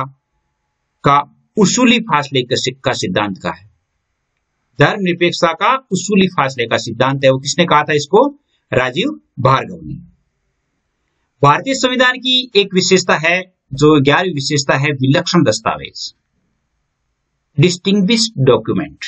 का उसूली फासले का सिद्धांत कहा है। धर्मनिरपेक्षता का उसूली फासले का सिद्धांत है वो किसने कहा था इसको? राजीव भार्गव ने। भारतीय संविधान की एक विशेषता है, जो ग्यारहवीं विशेषता है, विलक्षण दस्तावेज, डिस्टिंग्विश्ड डॉक्यूमेंट।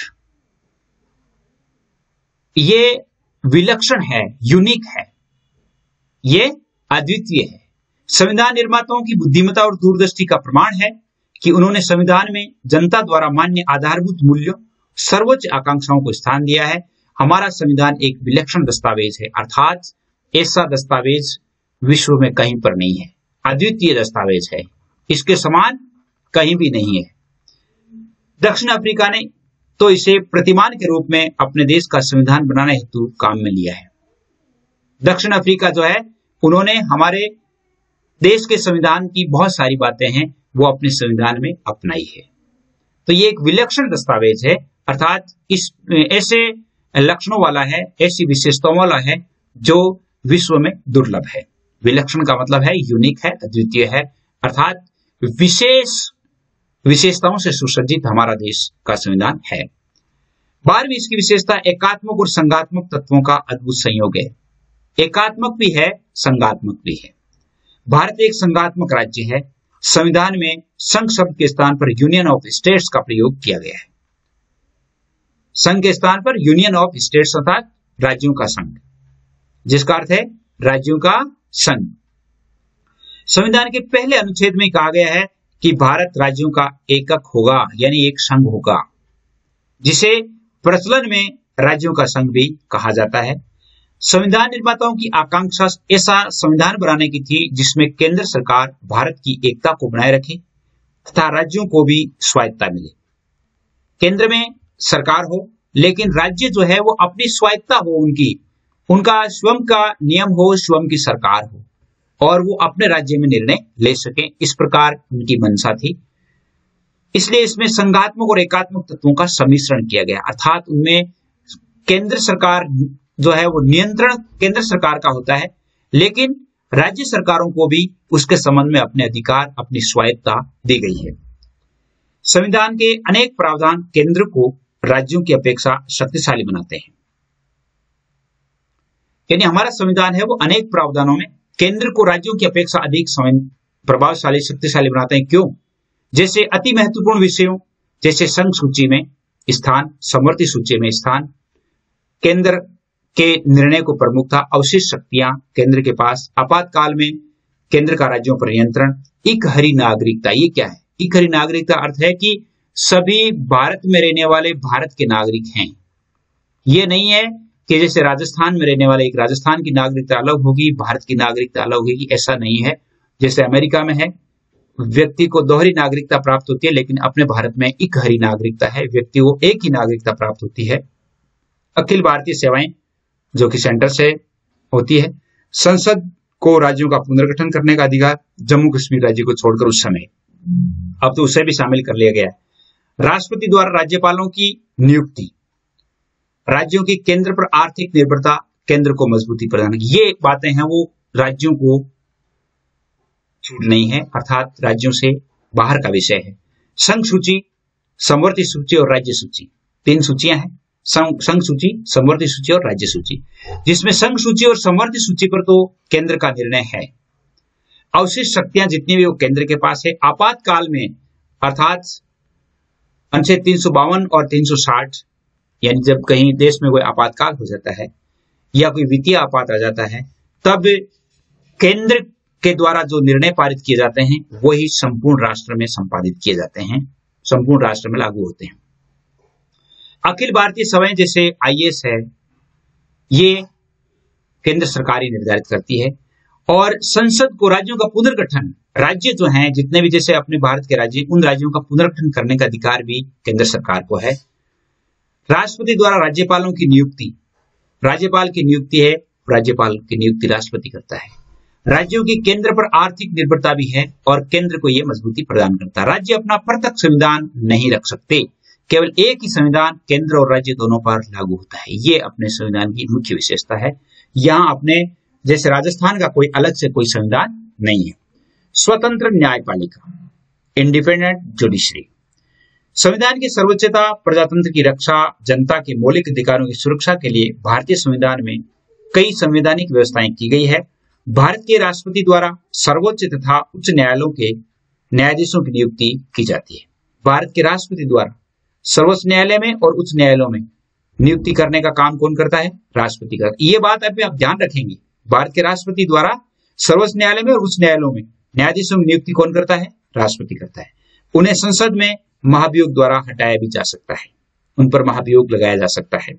ये विलक्षण है, यूनिक है, ये अद्वितीय है। संविधान निर्माताओं की बुद्धिमत्ता और दूरदृष्टि का प्रमाण है कि उन्होंने संविधान में जनता द्वारा मान्य आधारभूत मूल्यों, सर्वोच्च आकांक्षाओं को स्थान दिया है। हमारा संविधान एक विलक्षण दस्तावेज है, अर्थात ऐसा दस्तावेज विश्व में कहीं पर नहीं है, अद्वितीय दस्तावेज है, इसके समान कहीं भी नहीं है। दक्षिण अफ्रीका ने तो इसे प्रतिमान के रूप में अपने देश का संविधान बनाने हेतु काम में लिया है। दक्षिण अफ्रीका जो है उन्होंने हमारे देश के संविधान की बहुत सारी बातें हैं वो अपने संविधान में अपनाई है। तो ये एक विलक्षण दस्तावेज है, अर्थात इस ऐसे लक्षणों वाला है, ऐसी विशेषताओं वाला है जो विश्व में दुर्लभ है। विलक्षण का मतलब है यूनिक है, अद्वितीय है, अर्थात विशेष विशेषताओं से सुसज्जित हमारा देश का संविधान है। बारहवीं इसकी विशेषता एकात्मक और संघात्मक तत्वों का अद्भुत संयोग है। एकात्मक भी है, संघात्मक भी है। भारत एक संघात्मक राज्य है। संविधान में संघ शब्द के स्थान पर यूनियन ऑफ स्टेट्स का प्रयोग किया गया है। संघ के स्थान पर यूनियन ऑफ स्टेट्स अर्थात राज्यों का संघ, जिसका अर्थ है राज्यों का संघ। संविधान के पहले अनुच्छेद में कहा गया है कि भारत राज्यों का एकक होगा, यानी एक संघ होगा, जिसे प्रचलन में राज्यों का संघ भी कहा जाता है। संविधान निर्माताओं की आकांक्षा ऐसा संविधान बनाने की थी जिसमें केंद्र सरकार भारत की एकता को बनाए रखे तथा राज्यों को भी स्वायत्तता मिले। केंद्र में सरकार हो लेकिन राज्य जो है वो अपनी स्वायत्तता हो, उनकी उनका स्वयं का नियम हो, स्वयं की सरकार हो और वो अपने राज्य में निर्णय ले सके, इस प्रकार उनकी मंशा थी। इसलिए इसमें संघात्मक और एकात्मक तत्वों का सम्मिश्रण किया गया, अर्थात उनमें केंद्र सरकार जो है वो नियंत्रण केंद्र सरकार का होता है, लेकिन राज्य सरकारों को भी उसके संबंध में अपने अधिकार, अपनी स्वायत्ता दी गई है। संविधान के अनेक प्रावधान केंद्र को राज्यों की अपेक्षा शक्तिशाली बनाते हैं। यानी हमारा संविधान है वो अनेक प्रावधानों में केंद्र को राज्यों की अपेक्षा अधिक प्रभावशाली, शक्तिशाली बनाते हैं। क्यों? जैसे अति महत्वपूर्ण विषयों जैसे संघ सूची में स्थान, समवर्ती सूची में स्थान, केंद्र के निर्णय को प्रमुखता, अवशिष्ट शक्तियां केंद्र के पास, आपातकाल में केंद्र का राज्यों पर नियंत्रण, इकहरी नागरिकता। ये क्या है? इकहरी नागरिकता अर्थ है कि सभी भारत में रहने वाले भारत के नागरिक हैं। ये नहीं है कि जैसे राजस्थान में रहने वाले एक राजस्थान की नागरिकता अलग होगी, भारत की नागरिकता अलग होगी, ऐसा नहीं है। जैसे अमेरिका में है, व्यक्ति को दोहरी नागरिकता प्राप्त होती है, लेकिन अपने भारत में इकहरी नागरिकता है, व्यक्ति को एक ही नागरिकता प्राप्त होती है। अखिल भारतीय सेवाएं जो कि सेंटर से होती है। संसद को राज्यों का पुनर्गठन करने का अधिकार, जम्मू कश्मीर राज्य को छोड़कर उस समय, अब तो उसे भी शामिल कर लिया गया है। राष्ट्रपति द्वारा राज्यपालों की नियुक्ति, राज्यों की केंद्र पर आर्थिक निर्भरता, केंद्र को मजबूती प्रदान, ये बातें हैं वो राज्यों को छूट नहीं है, अर्थात राज्यों से बाहर का विषय है। संघ सूची, समवर्ती सूची और राज्य सूची, तीन सूचियां हैं, संघ सूची, समवर्ती सूची और राज्य सूची, जिसमें संघ सूची और समवर्ती सूची पर तो केंद्र का निर्णय है। अवशिष्ट शक्तियां जितनी भी वो केंद्र के पास है। आपातकाल में अर्थात अनुच्छेद तीन सौ बावन और तीन सौ साठ, यानी जब कहीं देश में कोई आपातकाल हो जाता है या कोई वित्तीय आपात आ जाता है, तब केंद्र के द्वारा जो निर्णय पारित किए जाते हैं वही संपूर्ण राष्ट्र में संपादित किए जाते हैं, संपूर्ण राष्ट्र में लागू होते हैं। अखिल भारतीय सेवाएं जैसे आईएएस है, ये केंद्र सरकार ही निर्धारित करती है। और संसद को राज्यों का पुनर्गठन, राज्य जो हैं जितने भी जैसे अपने भारत के राज्य, उन राज्यों का पुनर्गठन करने का अधिकार भी केंद्र सरकार को है। राष्ट्रपति द्वारा राज्यपालों की नियुक्ति, राज्यपाल की नियुक्ति है, राज्यपाल की नियुक्ति राष्ट्रपति करता है। राज्यों की केंद्र पर आर्थिक निर्भरता भी है और केंद्र को यह मजबूती प्रदान करता है। राज्य अपना पृथक संविधान नहीं रख सकते, केवल एक ही संविधान केंद्र और राज्य दोनों पर लागू होता है। ये अपने संविधान की मुख्य विशेषता है। यहाँ अपने जैसे राजस्थान का कोई अलग से कोई संविधान नहीं है। स्वतंत्र न्यायपालिका, इंडिपेंडेंट जुडिशरी, संविधान की सर्वोच्चता, प्रजातंत्र की रक्षा, जनता के मौलिक अधिकारों की सुरक्षा के लिए भारतीय संविधान में कई संवैधानिक व्यवस्थाएं की गई है। भारत के राष्ट्रपति द्वारा सर्वोच्च तथा उच्च न्यायालयों के न्यायाधीशों की नियुक्ति की जाती है। भारत के राष्ट्रपति द्वारा सर्वोच्च न्यायालय में और उच्च न्यायालयों में नियुक्ति करने का काम कौन करता है? राष्ट्रपति का। ये बात अभी आप ध्यान रखेंगे, भारत के राष्ट्रपति द्वारा सर्वोच्च न्यायालय में और उच्च न्यायालयों में न्यायाधीशों की नियुक्ति कौन करता है? राष्ट्रपति करता है। उन्हें संसद में महाभियोग द्वारा हटाया भी जा सकता है, उन पर महाभियोग लगाया जा सकता है।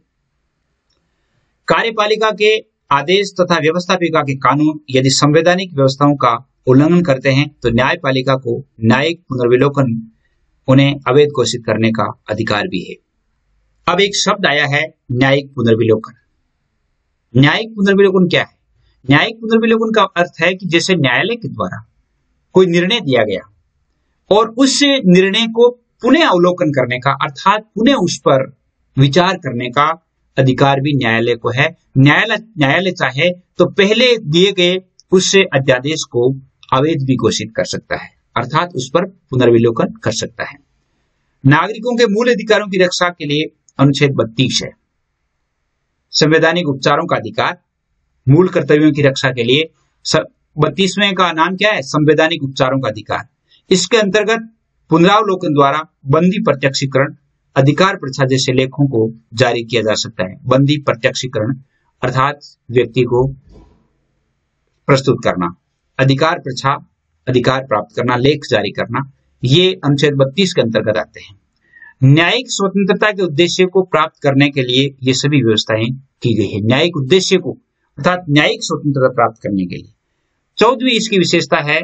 कार्यपालिका के आदेश तथा व्यवस्थापिका के कानून यदि संवैधानिक व्यवस्थाओं का उल्लंघन करते हैं तो न्यायपालिका को न्यायिक पुनर्विलोकन, उन्हें अवैध घोषित करने का अधिकार भी है। अब एक शब्द आया है न्यायिक पुनर्विलोकन। न्यायिक पुनर्विलोकन क्या है? न्यायिक पुनर्विलोकन का अर्थ है कि जैसे न्यायालय के द्वारा कोई निर्णय दिया गया और उस निर्णय को पुनः अवलोकन करने का, अर्थात पुनः उस पर विचार करने का अधिकार भी न्यायालय को है। न्यायालय न्यायालय चाहे तो पहले दिए गए उस अध्यादेश को अवैध भी घोषित कर सकता है, अर्थात उस पर पुनर्विलोकन कर सकता है। नागरिकों के मूल अधिकारों की रक्षा के लिए अनुच्छेद बत्तीस है। संवैधानिक उपचारों का अधिकार, मूल कर्तव्यों की रक्षा के लिए बत्तीसवें का नाम क्या है? संवैधानिक उपचारों का अधिकार। इसके अंतर्गत पुनरावलोकन द्वारा बंदी प्रत्यक्षीकरण, अधिकार प्रच्छा जैसे लेखों को जारी किया जा सकता है। बंदी प्रत्यक्षीकरण अर्थात व्यक्ति को प्रस्तुत करना, अधिकार प्रच्छा अधिकार प्राप्त करना, लेख जारी करना, ये अनुच्छेद बत्तीस के अंतर्गत आते हैं। न्यायिक स्वतंत्रता के उद्देश्य को प्राप्त करने के लिए ये सभी व्यवस्थाएं की गई है। न्यायिक उद्देश्य को अर्थात न्यायिक स्वतंत्रता प्राप्त करने के लिए। चौदहवीं इसकी विशेषता है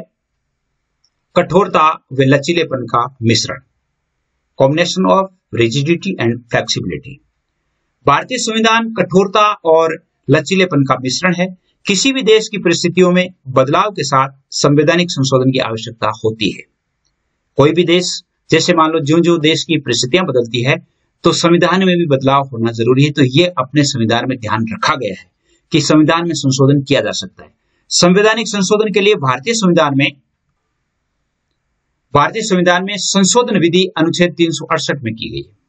कठोरता व लचीलेपन का मिश्रण, combination of rigidity and flexibility. भारतीय संविधान कठोरता और लचीलेपन का मिश्रण है। किसी भी देश की परिस्थितियों में बदलाव के साथ संवैधानिक संशोधन की आवश्यकता होती है। कोई भी देश, जैसे मान लो ज्यों ज्यों देश की परिस्थितियां बदलती है तो संविधान में भी बदलाव होना जरूरी है। तो ये अपने संविधान में ध्यान रखा गया है कि संविधान में संशोधन किया जा सकता है। संवैधानिक संशोधन के लिए भारतीय संविधान में भारतीय संविधान में संशोधन विधि अनुच्छेद तीन सौ अड़सठ में की गई है।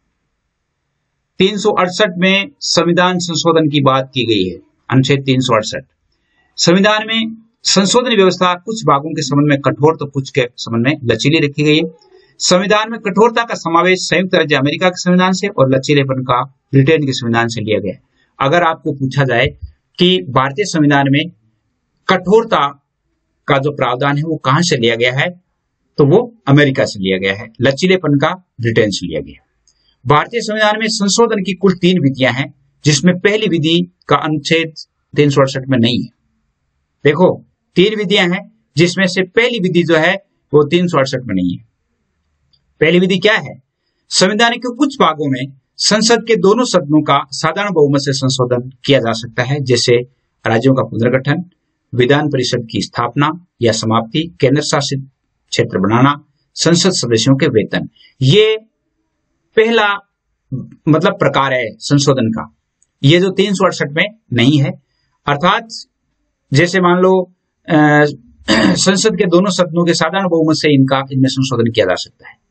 तीन सौ अड़सठ में संविधान संशोधन की बात की गई है। अनुच्छेद तीन सौ अड़सठ संविधान में संशोधन व्यवस्था कुछ भागों के संबंध में कठोर तो कुछ के संबंध में लचीली रखी गई है। संविधान में कठोरता का समावेश संयुक्त राज्य अमेरिका के संविधान से और लचीलेपन का ब्रिटेन के संविधान से लिया गया है। अगर आपको पूछा जाए कि भारतीय संविधान में कठोरता का जो प्रावधान है वो कहां से लिया गया है, तो वो अमेरिका से लिया गया है। लचीलेपन का ब्रिटेन से लिया गया है। भारतीय संविधान में संशोधन की कुल तीन विधियां हैं, जिसमें पहली विधि का अनुच्छेद तीन सौ अड़सठ में नहीं है। देखो, तीन विधियां हैं जिसमें से पहली विधि जो है वो तीन सौ अड़सठ में नहीं है। पहली विधि क्या है? संविधान के कुछ भागों में संसद के दोनों सदनों का साधारण बहुमत से संशोधन किया जा सकता है, जैसे राज्यों का पुनर्गठन, विधान परिषद की स्थापना या समाप्ति, केंद्र शासित क्षेत्र बनाना, संसद सदस्यों के वेतन। ये पहला मतलब प्रकार है संशोधन का, ये जो तीन सौ अड़सठ में नहीं है। अर्थात जैसे मान लो आ, संसद के दोनों सदनों के साधारण बहुमत से इनका इनमें संशोधन किया जा सकता है।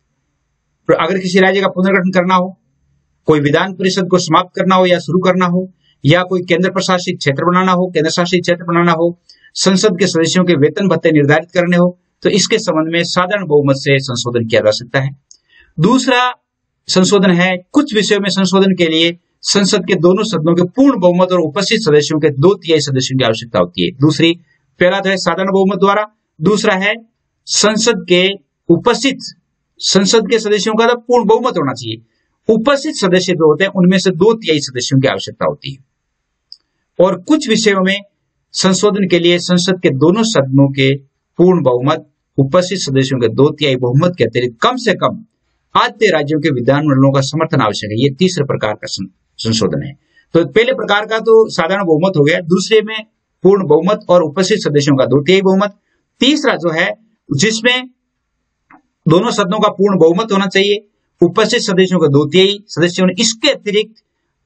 तो अगर किसी राज्य का पुनर्गठन करना हो, कोई विधान परिषद को समाप्त करना हो या शुरू करना हो, या कोई केंद्र प्रशासित क्षेत्र बनाना हो, केंद्र शासित क्षेत्र बनाना हो, संसद के सदस्यों के वेतन भत्ते निर्धारित करने हो, तो इसके संबंध में साधारण बहुमत से संशोधन किया जा सकता है। दूसरा संशोधन है, कुछ विषयों में संशोधन के लिए संसद के दोनों सदनों के पूर्ण बहुमत और उपस्थित सदस्यों के दो तिहाई सदस्यों की आवश्यकता होती है। दूसरी, पहला तो है साधारण बहुमत द्वारा, दूसरा है संसद के उपस्थित संसद के सदस्यों का तो पूर्ण बहुमत होना चाहिए। उपस्थित सदस्य जो होते हैं उनमें से दो तिहाई सदस्यों की आवश्यकता होती है। और कुछ विषयों में संशोधन के लिए संसद के दोनों सदनों के पूर्ण बहुमत, उपस्थित सदस्यों के दो तिहाई बहुमत के अतिरिक्त कम से कम आधे राज्यों के विधानमंडलों का समर्थन आवश्यक है। ये तीसरे प्रकार का संशोधन है। तो पहले प्रकार का तो साधारण बहुमत हो गया, दूसरे में पूर्ण बहुमत और उपस्थित सदस्यों का दो तिहाई बहुमत, तीसरा जो है जिसमें दोनों सदनों का पूर्ण बहुमत होना चाहिए, उपस्थित सदस्यों के दो तिहाई सदस्यों ने, इसके अतिरिक्त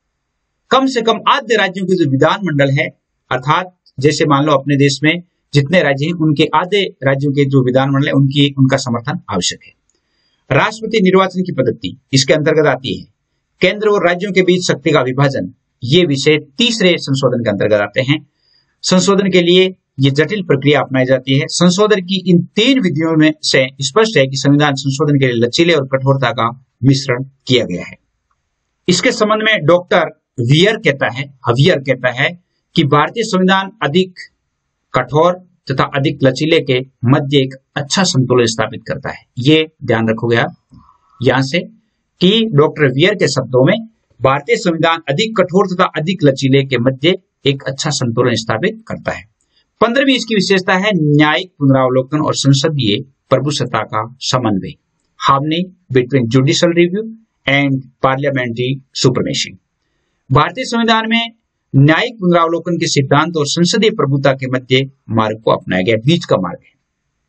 कम से कम आधे राज्यों के जो विधानमंडल है, अर्थात जैसे मान लो अपने देश में जितने राज्य हैं उनके आधे राज्यों के जो विधानमंडल है उनकी उनका समर्थन आवश्यक है। राष्ट्रपति निर्वाचन की पद्धति इसके अंतर्गत आती है। केंद्र और राज्यों के बीच शक्ति का विभाजन, ये विषय तीसरे संशोधन के अंतर्गत आते हैं। संशोधन के लिए ये जटिल प्रक्रिया अपनाई जाती है। संशोधन की इन तीन विधियों में से स्पष्ट है कि संविधान संशोधन के लिए लचीले और कठोरता का मिश्रण किया गया है। इसके संबंध में डॉक्टर वियर कहता है हवियर कहता है कि भारतीय संविधान अधिक कठोर तथा अधिक लचीले के मध्य एक अच्छा संतुलन स्थापित करता है। ये ध्यान रखोगे आप यहां से कि डॉक्टर वियर के शब्दों में भारतीय संविधान अधिक कठोर तथा अधिक लचीले के मध्य एक अच्छा संतुलन स्थापित करता है। पंद्रहवीं इसकी विशेषता है न्यायिक पुनरावलोकन और संसदीय प्रभुसत्ता का समन्वय, harmony between judicial review and parliamentary supremacy. भारतीय संविधान में न्यायिक पुनरावलोकन के सिद्धांत और संसदीय प्रभुता के मध्य मार्ग को अपनाया गया, बीच का मार्ग है।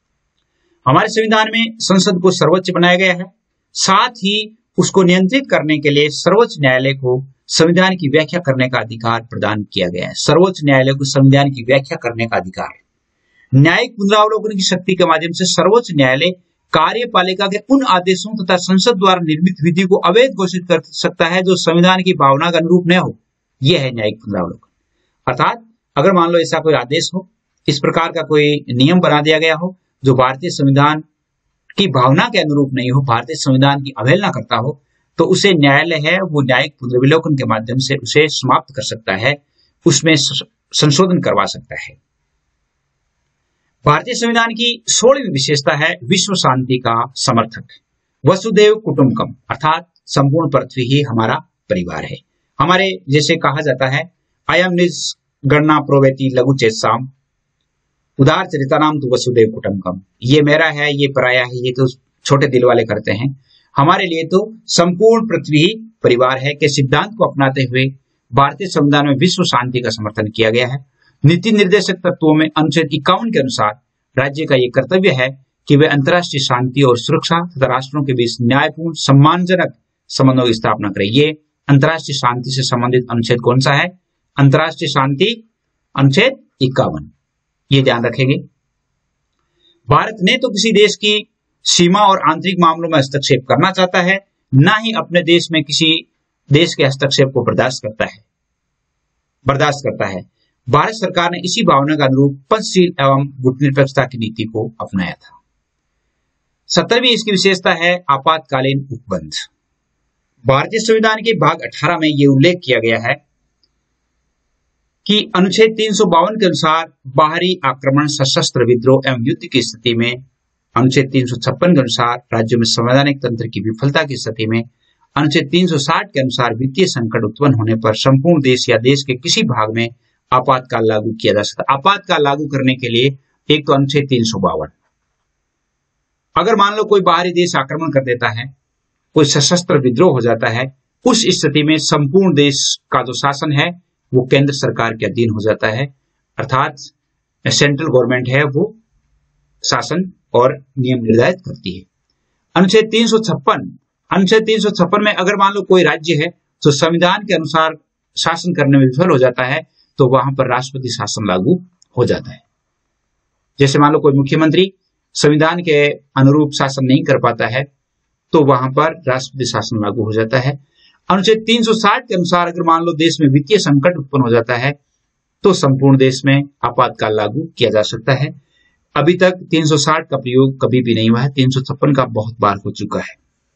हमारे संविधान में संसद को सर्वोच्च बनाया गया है, साथ ही उसको नियंत्रित करने के लिए सर्वोच्च न्यायालय को संविधान की व्याख्या करने का अधिकार प्रदान किया गया है। सर्वोच्च न्यायालय को संविधान की व्याख्या करने का अधिकार है। न्यायिक पुनरावलोकन की शक्ति के माध्यम से सर्वोच्च न्यायालय कार्यपालिका के उन आदेशों तथा संसद द्वारा निर्मित विधि को अवैध घोषित कर सकता है जो संविधान की भावना के अनुरूप न हो। यह है न्यायिक पुनरावलोकन। अर्थात अगर मान लो ऐसा कोई आदेश हो, इस प्रकार का कोई नियम बना दिया गया हो जो भारतीय संविधान की भावना के अनुरूप नहीं हो, भारतीय संविधान की अवहेलना करता हो, तो उसे न्यायालय है वो न्यायिक पुनर्विलोकन के माध्यम से उसे समाप्त कर सकता है, उसमें संशोधन करवा सकता है। भारतीय संविधान की सोलहवीं विशेषता है विश्व शांति का समर्थक, वसुदैव कुटुंबकम, अर्थात संपूर्ण पृथ्वी ही हमारा परिवार है। हमारे जैसे कहा जाता है अयम निज गणना प्रोवेति लघु चेतसाम उदार चरिता नाम तो वसुदैव कुटुंबकम, ये मेरा है, ये पराया है, ये तो छोटे दिल वाले करते हैं। हमारे लिए तो संपूर्ण पृथ्वी ही परिवार है के सिद्धांत को अपनाते हुए भारतीय संविधान में विश्व शांति का समर्थन किया गया है। नीति निर्देशक तत्वों में अनुच्छेद इक्यावन के अनुसार राज्य का यह कर्तव्य है कि वे अंतर्राष्ट्रीय शांति और सुरक्षा तथा राष्ट्रों के बीच न्यायपूर्ण सम्मानजनक संबंधों की स्थापना करें। ये अंतर्राष्ट्रीय शांति से संबंधित अनुच्छेद कौन सा है? अंतर्राष्ट्रीय शांति अनुच्छेद इक्यावन। ये ध्यान रखेंगे। भारत ने तो किसी देश की सीमा और आंतरिक मामलों में हस्तक्षेप करना चाहता है, ना ही अपने देश में किसी देश के हस्तक्षेप को बर्दाश्त करता है बर्दाश्त करता है। भारत सरकार ने इसी भावना के अनुरूप पंचशील एवं गुटनिरपेक्षता की नीति को अपनाया था। सत्तरवीं इसकी विशेषता है आपातकालीन उपबंध। भारतीय संविधान के भाग अठारह में यह उल्लेख किया गया है कि अनुच्छेद तीन सौ बावन के अनुसार बाहरी आक्रमण, सशस्त्र विद्रोह एवं युद्ध की स्थिति में, अनुच्छेद तीन सौ छप्पन के अनुसार राज्यों में संवैधानिक तंत्र की विफलता की स्थिति में, अनुच्छेद तीन सौ साठ के अनुसार वित्तीय संकट उत्पन्न होने पर संपूर्ण देश या देश के किसी भाग में आपातकाल लागू किया जा सकता है। आपातकाल लागू करने के लिए एक तो अनुच्छेद तीन सौ बावन, अगर मान लो कोई बाहरी देश आक्रमण कर देता है, कोई सशस्त्र विद्रोह हो जाता है, उस स्थिति में संपूर्ण देश का जो शासन है वो केंद्र सरकार के अधीन हो जाता है, अर्थात सेंट्रल गवर्नमेंट है वो शासन और नियम निर्धारित करती है। अनुच्छेद तीन सौ छप्पन अनुच्छेद तीन सौ छप्पन में अगर मान लो कोई राज्य है जो संविधान के अनुसार शासन करने में विफल हो जाता है तो वहां पर राष्ट्रपति शासन लागू हो जाता है। जैसे मान लो कोई मुख्यमंत्री संविधान के अनुरूप शासन नहीं कर पाता है तो वहां पर राष्ट्रपति शासन लागू हो जाता है। अनुच्छेद तीन सौ साठ के अनुसार अगर मान लो देश में वित्तीय संकट उत्पन्न हो जाता है तो संपूर्ण देश में आपातकाल लागू किया जा सकता है। अभी तक तीन सौ साठ का प्रयोग कभी भी नहीं हुआ है, तीन सौ छप्पन का बहुत बार हो चुका है।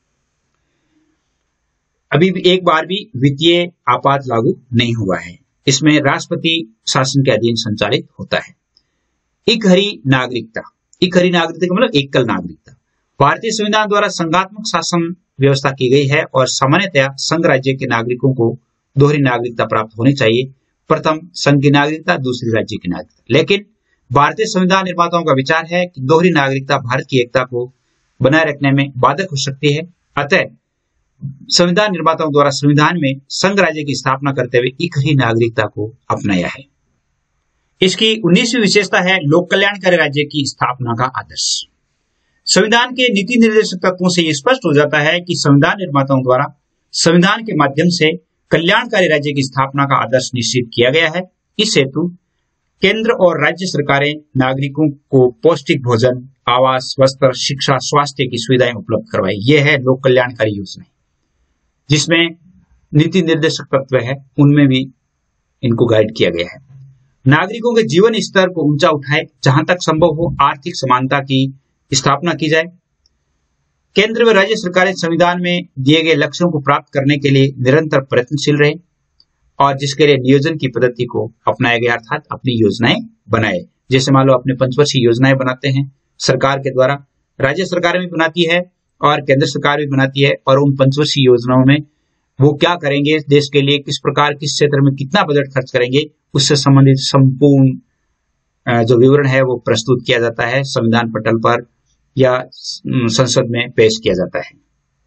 अभी भी एक बार भी वित्तीय आपात लागू नहीं हुआ है। इसमें राष्ट्रपति शासन के अधीन संचालित होता है। इकहरी नागरिकता इकहरी नागरिकता का मतलब एकल नागरिकता। भारतीय संविधान द्वारा संघात्मक शासन व्यवस्था की गई है और सामान्यतया संघ राज्य के नागरिकों को दोहरी नागरिकता प्राप्त होनी चाहिए, प्रथम संघ की नागरिकता, दूसरी राज्य की नागरिकता। लेकिन भारतीय संविधान निर्माताओं का विचार है कि दोहरी नागरिकता भारत की एकता को बनाए रखने में बाधक हो सकती है, अतः संविधान निर्माताओं द्वारा संविधान में संघ राज्य की स्थापना करते हुए इकहरी नागरिकता को अपनाया है। इसकी उन्नीसवीं विशेषता है लोक कल्याणकारी राज्य की स्थापना का आदर्श। संविधान के नीति निर्देशक तत्वों से यह स्पष्ट हो जाता है कि संविधान निर्माताओं द्वारा संविधान के माध्यम से कल्याणकारी राज्य की स्थापना का आदर्श निश्चित किया गया है। इस हेतु केंद्र और राज्य सरकारें नागरिकों को पौष्टिक भोजन, आवास, वस्त्र, शिक्षा, स्वास्थ्य की सुविधाएं उपलब्ध करवाई। यह है लोक कल्याणकारी योजना, जिसमें नीति निर्देशक तत्व है उनमें भी इनको गाइड किया गया है। नागरिकों के जीवन स्तर को ऊंचा उठाए, जहां तक संभव हो आर्थिक समानता की स्थापना की जाए। केंद्र व राज्य सरकारें संविधान में दिए गए लक्ष्यों को प्राप्त करने के लिए निरंतर प्रयत्नशील रहे और जिसके लिए नियोजन की पद्धति को अपनाया गया, अर्थात अपनी योजनाएं बनाए। जैसे मान लो अपने पंचवर्षीय योजनाएं बनाते हैं सरकार के द्वारा, राज्य सरकारें भी बनाती है और केंद्र सरकार भी बनाती है, और उन पंचवर्षीय योजनाओं में वो क्या करेंगे देश के लिए, किस प्रकार किस क्षेत्र में कितना बजट खर्च करेंगे, उससे संबंधित संपूर्ण जो विवरण है वो प्रस्तुत किया जाता है, संविधान पटल पर या संसद में पेश किया जाता है।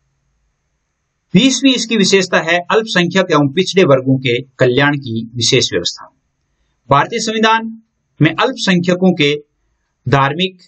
बीसवीं इसकी विशेषता है अल्पसंख्यक एवं पिछड़े वर्गों के कल्याण की विशेष व्यवस्था। भारतीय संविधान में अल्पसंख्यकों के धार्मिक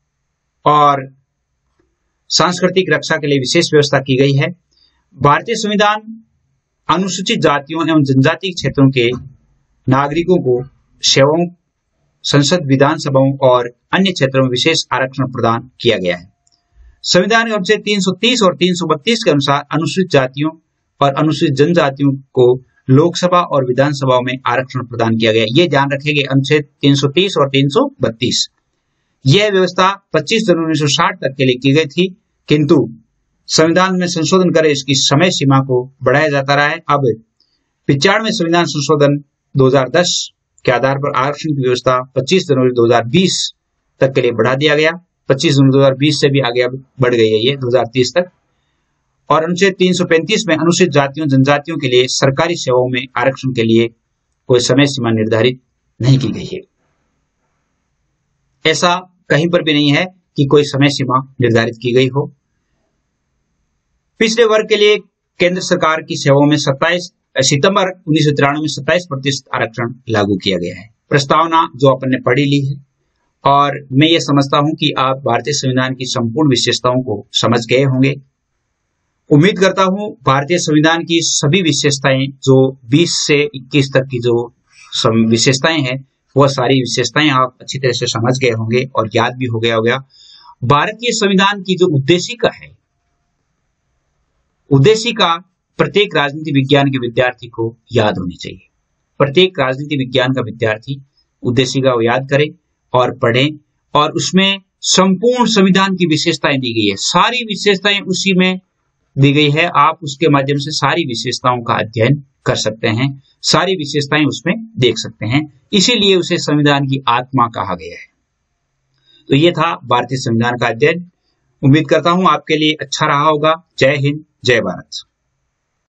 और सांस्कृतिक रक्षा के लिए विशेष व्यवस्था की गई है। भारतीय संविधान अनुसूचित जातियों एवं जनजातीय क्षेत्रों के नागरिकों को सेवाओं, संसद, विधानसभाओं और अन्य क्षेत्रों में विशेष आरक्षण प्रदान किया गया है। संविधान के अनुच्छेद तीन सौ तीस और तीन सौ बत्तीस के अनुसार अनुसूचित जातियों और अनुसूचित जनजातियों को लोकसभा और विधानसभाओं में आरक्षण प्रदान किया गया। ये ध्यान रखेंगे, अनुच्छेद तीन सौ तीस और तीन सौ बत्तीस। यह व्यवस्था पच्चीस जनवरी उन्नीस सौ साठ तक के लिए की गई थी, किंतु संविधान में संशोधन कर इसकी समय सीमा को बढ़ाया जाता रहा है। अब पिचानवे संविधान संशोधन दो हज़ार दस के आधार पर आरक्षण की व्यवस्था पच्चीस जनवरी दो हज़ार बीस तक के लिए बढ़ा दिया गया। पच्चीस जनवरी दो हज़ार बीस से भी आगे अब बढ़ गई है ये दो हज़ार तीस तक। और अनुच्छेद तीन सौ पैंतीस में अनुसूचित जातियों, जनजातियों के लिए सरकारी सेवाओं में आरक्षण के लिए कोई समय सीमा निर्धारित नहीं की गई है। ऐसा कहीं पर भी नहीं है कि कोई समय सीमा निर्धारित की गई हो। पिछड़े वर्ग के लिए केंद्र सरकार की सेवाओं में सत्ताईस सितंबर उन्नीस सौ तिरानवे में सत्ताईस प्रतिशत आरक्षण लागू किया गया है। प्रस्तावना जो अपन ने पढ़ी ली है, और मैं ये समझता हूं कि आप भारतीय संविधान की संपूर्ण विशेषताओं को समझ गए होंगे। उम्मीद करता हूं भारतीय संविधान की सभी विशेषताएं जो बीस से इक्कीस तक की जो विशेषताएं हैं वह सारी विशेषताएं आप अच्छी तरह से समझ गए होंगे और याद भी हो गया होगा। भारतीय संविधान की जो उद्देशिका है, उद्देशिका प्रत्येक राजनीति विज्ञान के विद्यार्थी को याद होनी चाहिए। प्रत्येक राजनीति विज्ञान का विद्यार्थी उद्देशिका को याद करे और पढ़े, और उसमें संपूर्ण संविधान की विशेषताएं दी गई है, सारी विशेषताएं उसी में दी गई है। आप उसके माध्यम से सारी विशेषताओं का अध्ययन कर सकते हैं, सारी विशेषताएं उसमें देख सकते हैं, इसीलिए उसे संविधान की आत्मा कहा गया है। तो ये था भारतीय संविधान का अध्ययन। उम्मीद करता हूं आपके लिए अच्छा रहा होगा। जय हिंद, जय भारत।